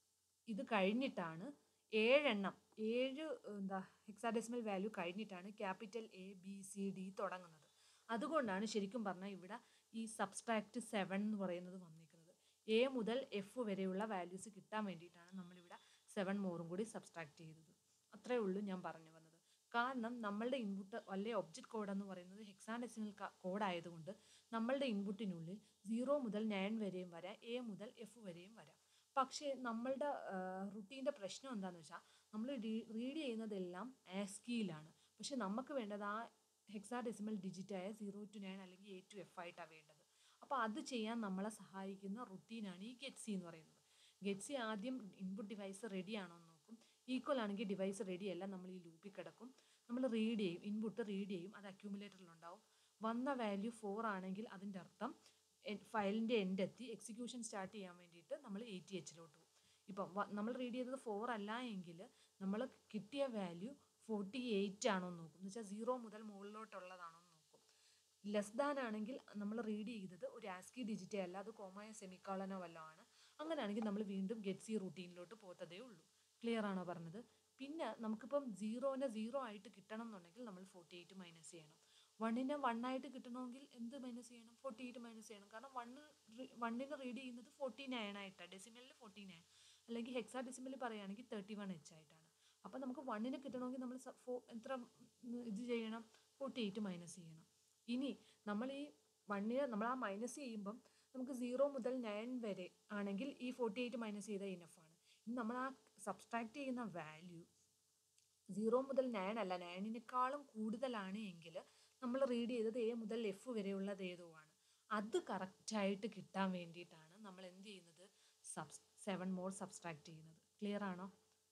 ഇത് കഴിഞ്ഞിട്ടാണ് ഏഴെണ്ണം ഏഴ് എന്താ ഹെക്സാഡെസിമൽ വാല്യൂ കഴിഞ്ഞിട്ടാണ് capital A B C D തുടങ്ങുന്നത്. അതുകൊണ്ടാണ് ശരിക്കും പറഞ്ഞാൽ ഇവിടെ ഈ സബ്സ്ട്രാക്ട് സെവൻ എന്ന് പറയുന്നത് വന്നിരിക്കുന്നത്. എ മുതൽ എഫ് വരെയുള്ള വാല്യൂസ് കിട്ടാൻ വേണ്ടിയിട്ടാണ് നമ്മളിവിടെ സെവൻ മോറും കൂടി സബ്സ്ട്രാക്ട് ചെയ്തത്. അത്രേ ഉള്ളൂ ഞാൻ പറഞ്ഞു വന്നത്. കാരണം നമ്മളുടെ ഇൻപുട്ട് അല്ലെങ്കിൽ ഒബ്ജക്റ്റ് കോഡ് എന്ന് പറയുന്നത് ഹെക്സാഡെസിമൽ കോഡ് ആയതുകൊണ്ട് നമ്മളുടെ ഇൻപുട്ടിനുള്ളിൽ സീറോ മുതൽ നയൻ വരെയും വരാം, എ മുതൽ എഫ് വരെയും വരാം. പക്ഷേ നമ്മളുടെ റുട്ടീൻ്റെ പ്രശ്നം എന്താണെന്ന് വെച്ചാൽ നമ്മൾ റീഡ് ചെയ്യുന്നതെല്ലാം ആസ്കിയിലാണ്. പക്ഷെ നമുക്ക് വേണ്ടത് ആ ഹെക്സാഡെസിമൽ ഡിജിറ്റായ സീറോ ടു നയൻ അല്ലെങ്കിൽ എ ടു എഫ് ആയിട്ടാണ് വേണ്ടത്. അപ്പോൾ അത് ചെയ്യാൻ നമ്മളെ സഹായിക്കുന്ന റുട്ടീനാണ് ഈ ഗെറ്റ് സി എന്ന് പറയുന്നത്. ഗെറ്റ് സി ആദ്യം ഇൻപുട്ട് ഡിവൈസ് റെഡി ആണോ എന്ന് നോക്കും. ഈക്വൽ ആണെങ്കിൽ ഡിവൈസ് റെഡി അല്ല, നമ്മൾ ഈ ലൂപ്പിൽ കിടക്കും. നമ്മൾ റീഡ് ചെയ്യും, ഇൻപുട്ട് റീഡ് ചെയ്യും, അത് അക്യൂമുലേറ്ററിലുണ്ടാവും. വന്ന വാല്യൂ ഫോർ ആണെങ്കിൽ അതിൻ്റെ അർത്ഥം ഫയലിൻ്റെ എൻഡ് എത്തി, എക്സിക്യൂഷൻ സ്റ്റാർട്ട് ചെയ്യാൻ വേണ്ടിയിട്ട് നമ്മൾ എയ്റ്റി എച്ചിലോട്ട് പോകും. ഇപ്പം നമ്മൾ റീഡ് ചെയ്തത് ഫോർ അല്ല എങ്കിൽ നമ്മൾ കിട്ടിയ വാല്യൂ ഫോർട്ടി എയ്റ്റ് ആണോ എന്ന് നോക്കും. എന്ന് വെച്ചാൽ സീറോ മുതൽ മുകളിലോട്ടുള്ളതാണോ എന്ന് നോക്കും. ലെസ് ദാൻ ആണെങ്കിൽ നമ്മൾ റീഡ് ചെയ്തത് ഒരു ആസ്കി ഡിജിറ്റേ അല്ല, അത് കോമായ സെമിക്കോളനോ വല്ലതും ആണ്. അങ്ങനെയാണെങ്കിൽ നമ്മൾ വീണ്ടും ഗെറ്റ് സി റൂട്ടീനിലോട്ട് പോകത്തതേ ഉള്ളൂ. ക്ലിയർ ആണോ പറഞ്ഞത്? പിന്നെ നമുക്കിപ്പം സീറോനെ സീറോ ആയിട്ട് കിട്ടണം എന്നുണ്ടെങ്കിൽ നമ്മൾ ഫോർട്ടി എയ്റ്റ് മൈനസ് ചെയ്യണം. വണ്ണിനെ വൺ ആയിട്ട് കിട്ടണമെങ്കിൽ എന്ത് മൈനസ് ചെയ്യണം? ഫോർട്ടി എയ്റ്റ് മൈനസ് ചെയ്യണം. കാരണം വണ്ണ് വണ്ണിന് റീഡ് ചെയ്യുന്നത് ഫോർട്ടി നയൻ ആയിട്ടാണ്, ഡെസിമലിൽ ഫോർട്ടി നയൻ, അല്ലെങ്കിൽ ഹെക്സാ ഡെസിമലിൽ പറയുകയാണെങ്കിൽ തേർട്ടി വൺ എച്ച് ആയിട്ടാണ്. അപ്പം നമുക്ക് വണ്ണിന് കിട്ടണമെങ്കിൽ നമ്മൾ ഫോ എത്ര ഇത് ചെയ്യണം? ഫോർട്ടി എയ്റ്റ് മൈനസ് ചെയ്യണം. ഇനി നമ്മൾ ഈ വണ്ണിന് നമ്മൾ ആ മൈനസ് ചെയ്യുമ്പം നമുക്ക് സീറോ മുതൽ നയൻ വരെ ആണെങ്കിൽ ഈ ഫോർട്ടി എയ്റ്റ് മൈനസ് ചെയ്താൽ ഇനഫാണ്. ഇനി നമ്മൾ ആ സബ്സ്ട്രാക്ട് ചെയ്യുന്ന വാല്യൂ സീറോ മുതൽ നയൻ അല്ല, നയനിനേക്കാളും കൂടുതലാണ് എങ്കിൽ നമ്മൾ റീഡ് ചെയ്തത് എ മുതൽ എഫ് വരെയുള്ളത് ഏതോ ആണ്. അത് കറക്റ്റായിട്ട് കിട്ടാൻ വേണ്ടിയിട്ടാണ് നമ്മൾ എന്ത് ചെയ്യുന്നത്? സബ് സെവൻ മോർ സബ്സ്ട്രാക്ട് ചെയ്യുന്നത്. ക്ലിയർ ആണോ?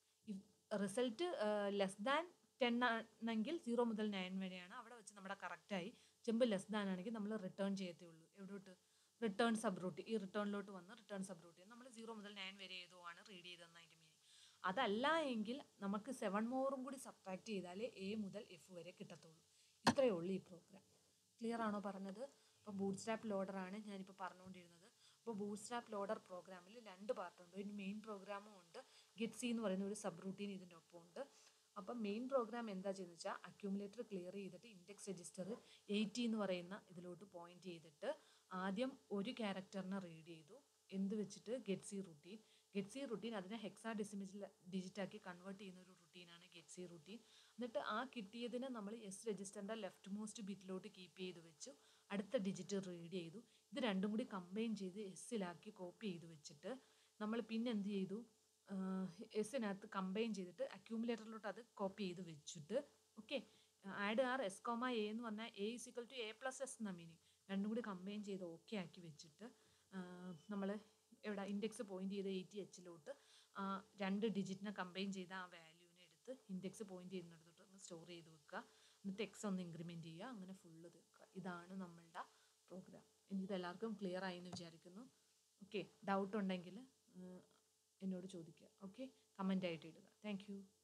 റിസൾട്ട് ലെസ് ദാൻ ടെൻ ആണെങ്കിൽ സീറോ മുതൽ നയൻ വരെയാണ്, അവിടെ വെച്ച് നമ്മുടെ കറക്റ്റായി. ചെമ്പ് ലെസ് ദാൻ ആണെങ്കിൽ നമ്മൾ റിട്ടേൺ ചെയ്യത്തേ ഉള്ളൂ. എവിടോട്ട്? Return sub route. ഈ റിട്ടേണിലോട്ട് വന്ന് റിട്ടേൺ സബ് റൂട്ട് ചെയ്യും. നമ്മൾ സീറോ മുതൽ നയൻ വരെ ഏതോ ആണ് റീഡ് ചെയ്തതെന്ന് അതിൻ്റെ മീനിങ്. അതല്ല എങ്കിൽ നമുക്ക് സെവൻ മോറും കൂടി സബ്ട്രാക്ട് ചെയ്താലേ എ മുതൽ എഫ് വരെ കിട്ടത്തുള്ളൂ. ഇത്രയേ ഉള്ളൂ ഈ പ്രോഗ്രാം. ക്ലിയർ ആണോ പറഞ്ഞത്? അപ്പോൾ ബൂട്ട്സ്ട്രാപ്പ് ലോഡറാണ് ഞാനിപ്പോൾ പറഞ്ഞുകൊണ്ടിരുന്നത്. അപ്പോൾ ബൂട്ട്സ്ട്രാപ്പ് ലോഡർ പ്രോഗ്രാമിൽ രണ്ട് പാർട്ടുണ്ട്. ഒരു മെയിൻ പ്രോഗ്രാമും ഉണ്ട്, ഗെറ്റ് സി എന്ന് പറയുന്ന ഒരു സബ് റൂട്ടീൻ ഇതിൻ്റെ ഒപ്പം ഉണ്ട്. അപ്പം മെയിൻ പ്രോഗ്രാം എന്താ ചെയ്യുന്നത് വെച്ചാൽ അക്യൂമുലേറ്റർ ക്ലിയർ ചെയ്തിട്ട് ഇൻഡെക്സ് രജിസ്റ്റർ എയ്റ്റി എന്ന് പറയുന്ന ഇതിലോട്ട് പോയിന്റ് ചെയ്തിട്ട് ആദ്യം ഒരു ക്യാരക്ടറിനെ റീഡ് ചെയ്തു. എന്ത് വെച്ചിട്ട്? Get C routine. Get C routine അതിനെ ഹെക്സാ ഡെസിമൽ ഡിജിറ്റാക്കി കൺവേർട്ട് ചെയ്യുന്ന ഒരു റുട്ടീനാണ് ഗെറ്റ് സി റുട്ടീൻ. എന്നിട്ട് ആ കിട്ടിയതിനെ നമ്മൾ എസ് രജിസ്റ്ററിൻ്റെ ലെഫ്റ്റ് മോസ്റ്റ് ബിറ്റിലോട്ട് കീപ്പ് ചെയ്ത് വെച്ചു. അടുത്ത ഡിജിറ്റ് റീഡ് ചെയ്തു. ഇത് രണ്ടും കൂടി കമ്പൈൻ ചെയ്ത് എസ്സിലാക്കി കോപ്പി ചെയ്ത് വെച്ചിട്ട് നമ്മൾ പിന്നെ എന്ത് ചെയ്തു? എസ്സിനകത്ത് കമ്പൈൻ ചെയ്തിട്ട് അക്യൂമുലേറ്ററിലോട്ട് അത് കോപ്പി ചെയ്ത് വെച്ചിട്ട് okay add R S comma A എന്ന് പറഞ്ഞാൽ A is equal to A plus S എന്ന മീനിങ് രണ്ടും കൂടി കമ്പൈൻ ചെയ്ത് ഓക്കെ ആക്കി വെച്ചിട്ട് നമ്മൾ എവിടെ ഇൻഡെക്സ് പോയിന്റ് ചെയ്ത് എയ്റ്റി എച്ചിലോട്ട് രണ്ട് ഡിജിറ്റിനെ കമ്പൈൻ ചെയ്ത് ആ വാല്യൂവിനെ എടുത്ത് ഇൻഡെക്സ് പോയിന്റ് ചെയ്യുന്നിടത്തോട്ട് ഒന്ന് സ്റ്റോർ ചെയ്ത് വെക്കുക. എന്നിട്ട് എക്സ് ഒന്ന് ഇൻക്രിമെൻറ്റ് ചെയ്യുക. അങ്ങനെ ഫുള്ള് തീർക്കുക. ഇതാണ് നമ്മളുടെ പ്രോഗ്രാം. ഇനി ഇതെല്ലാവർക്കും ക്ലിയർ ആയി എന്ന് വിചാരിക്കുന്നു. ഓക്കെ, ഡൗട്ട് ഉണ്ടെങ്കിൽ എന്നോട് ചോദിക്കുക. ഓക്കെ, കമൻ്റ് ആയിട്ട് ഇടുക. Thank U.